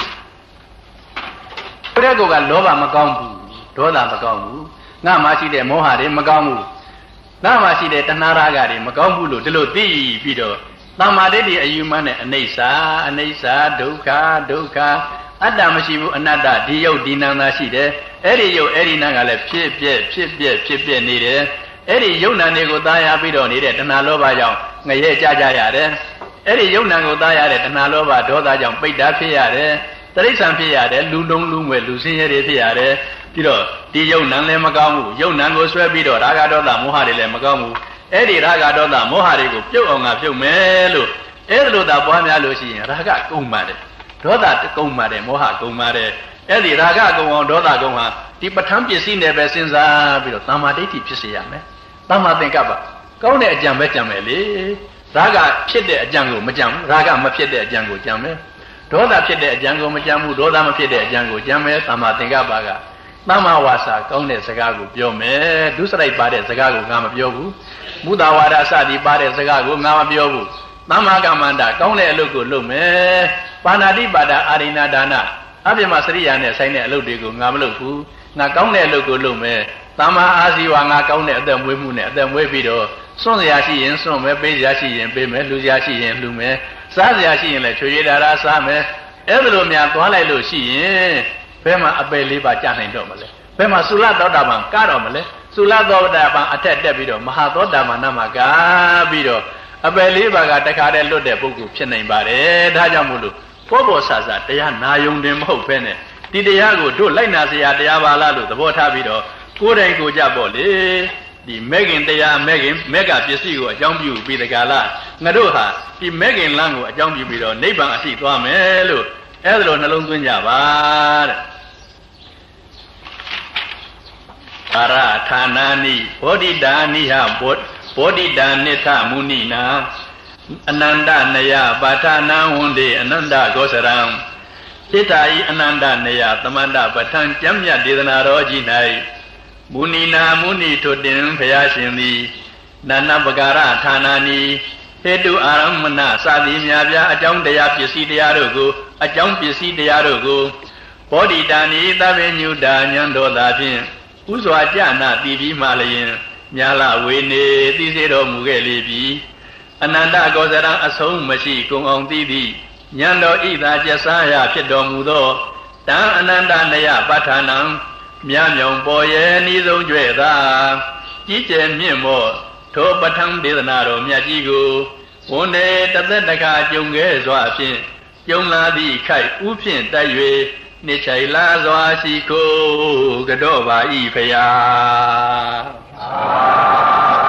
ပြည့်ကောကလောဘမကောင်းဘူးဒေါသမကောင်းဘူးငါမှရှိတဲ့မောဟတွေမကောင်းဘူးငါမှရှိတဲ့တဏှာရာဂတွေမကောင်းဘူးလို့ဒီလိုသိပြီးတော့သမ္မာဒိဋ္ဌိအယူမှန်းနဲ့အနိစ္စအနိစ္စဒုက္ခဒုက္ခအတ္တမရှိဘူးအနတ္တဒီယုတ်ဒီနာသာရှိတယ်အဲ့ဒီယုတ်အဲ့ဒီနာကလည်းဖြစ်ပြက်ဖြစ်ပြက်ဖြစ်ပြက်နေတယ်အဲ့ဒီယုတ်နာတွေကိုသားရပြီးတော့နေတဲ့တဏှာလောဘကြောင့်ငရဲကြကြရတယ်အဲ့ဒီယုတ်နာကိုသားရတဲ့တဏှာလောဘဒေါသကြောင့်ပိဋ္ဌာဖြစ်ရတယ်တရိစ္ဆာန်ဖြစ်ရတယ်လူလုံးလူငွယ်လူစင်းရဲတွေဖြစ်ရတယ်ပြီးတော့ဒီယုတ်နံလည်းမကောင်းဘူးယုတ်နံကိုဆွဲပြီးတော့ရာဂဒေါသမောဟတွေလည်းမကောင်းဘူးအဲ့ဒီရာဂဒေါသမောဟတွေကိုပြုတ်အောင်ငါပြုတ်မယ်လို့အဲ့ဒါလို့သာပွားများလို့ရှိရင်ရာဂကုန်ပါတယ်ဒေါသကုန်ပါတယ်မောဟကုန်ပါတယ်အဲ့ဒီရာဂကုန်အောင်ဒေါသကုန်ဟာဒီပဋ္ဌာန်းပစ္စည်းနဲ့ပဲစဉ်းစားပြီးတော့သမ္မာဒိဋ္ဌိဖြစ်စေရမယ်သမ္မာသင်္ကပ္ပကောင်းတဲ့အကြံပဲကြံမယ်လေရာဂဖြစ်တဲ့အကြံကိုမကြံဘူးရာဂမဖြစ်တဲ့အကြံကိုကြံမယ်ဒေါသဖြစ်တဲ့အကြံကိုမကြံဘူးဒေါသမဖြစ်တဲ့အကြံကိုကြံမယ်သမ္မာသင်္ကပ္ပကသမ္မာဝါစာကောင်းတဲ့စကားကိုပြောမယ်ဒုစရိုက်ပါတဲ့စကားကိုငါမပြောဘူးမုဒ္ဒဝါဒစသည်ပါတဲ့စကားကိုငါမပြောဘူးသမ္မာကမ္မန္တကောင်းတဲ့အလုပ်ကိုလုပ်မယ်ပါဏာတိပါဒအာရိဏဒါနအပြမစရိယာနဲ့ဆိုင်တဲ့အလုပ်တွေကိုငါမလုပ်ဘူးငါကောင်းတဲ့အလုပ်ကိုလုပ်မယ်သမ္မာအာဇီဝငါကောင်းတဲ့အသက်မွေးမှုနဲ့အသက်မွေးပြီးတော့စွန့်စရာရှိရင်စွန့်မယ်ပေးစရာရှိရင်ပေးမယ်လှူစရာရှိရင်လှူမယ်စားစရာရှိရင်လည်းချွေရည်ဓာရာစားမယ်အဲ့ဒါလိုများသွားလိုက်လို့ရှိရင်ဘယ်မှာအပယ်လေးပါကြာနိုင်တော့မလဲဘယ်မှာသုလသောတာပန်ကတော့မလဲသုလသောတာပန်အထက်တက်ပြီးတော့မဟာသောတာပန်နာမှာကပြီးတော့အပယ်လေးပါကတခါတည်းလွတ်တဲ့ပုဂ္ဂိုလ်ဖြစ်နိုင်ပါတယ်ဒါကြောင့်မို့လို့ဘောဘောဆာဆာတရားနာယုံတင်မဟုတ်ဘဲနဲ့ဒီတရားကိုတို့လိုက်နာစရာတရားပါလားလို့သဘောထားပြီးတော့ကိုယ်တိုင်ကိုကြပေါ့လေဒီမဲခင်တရားမဲခင်မဲကပစ္စည်းကိုအကြောင်းပြုပြီးတကလားငါတို့ဟာဒီမဲခင်လမ်းကိုအကြောင်းပြုပြီးတော့နိဗ္ဗာန်အရှိသွားမယ်လို့အဲ့ဒါလိုနှလုံးသွင်းကြပါတဲ့အာရဌာနာနိဘောဓိတာနိဟဘောဓိတာနိထမုနိနာအနန္တနယပါဌာနံဝန္တေအနန္တဂောစရံဣတာဤအနန္တနယသမန္တပဋ္ဌာန်ကျမ်းမြတ်ဒေသနာတော်ကြီး၌မုနိနာမုနိထွတင်ဘုရားရှင်သည်နာနာပကာရဌာနာနိဟေတုအာရမဏစသည်များပြားအကြောင်းတရားပစ္စည်းတရားတို့ကိုအကြောင်းပစ္စည်းတရားတို့ကိုဘောဓိတာနိသဗ္ဗညုတာဉာဏ်တော်သာဖြင့်ဥစွာကြနာတည်ပြီးမှလျင်မြာလဝေနေသိစေတော်မူခဲ့လေပြီအနန္တကောဇရံအဆုံးမရှိကုံအောင်သိသည်ဉာဏ်တော်ဤသာကျက်စားရဖြစ်တော်မူသောတံအနန္တနယပဋ္ဌာနံမြာမြောင်ပေါ်ရဲ့ဤဆုံးကျွဲ့သာကြီးကျယ်မြင့်မော့ထိုပဋ္ဌာန်းဒေသနာတော်မြတ်ကြီးကိုဝန်နေတသက်တခါကြုံခဲ့စွာဖြင့်ကြုံလာသည့်ခိုက်ဥဖြင့်တက်၍နိချိုင်လာစွာရှိကိုကတော့ပါဤဖရာ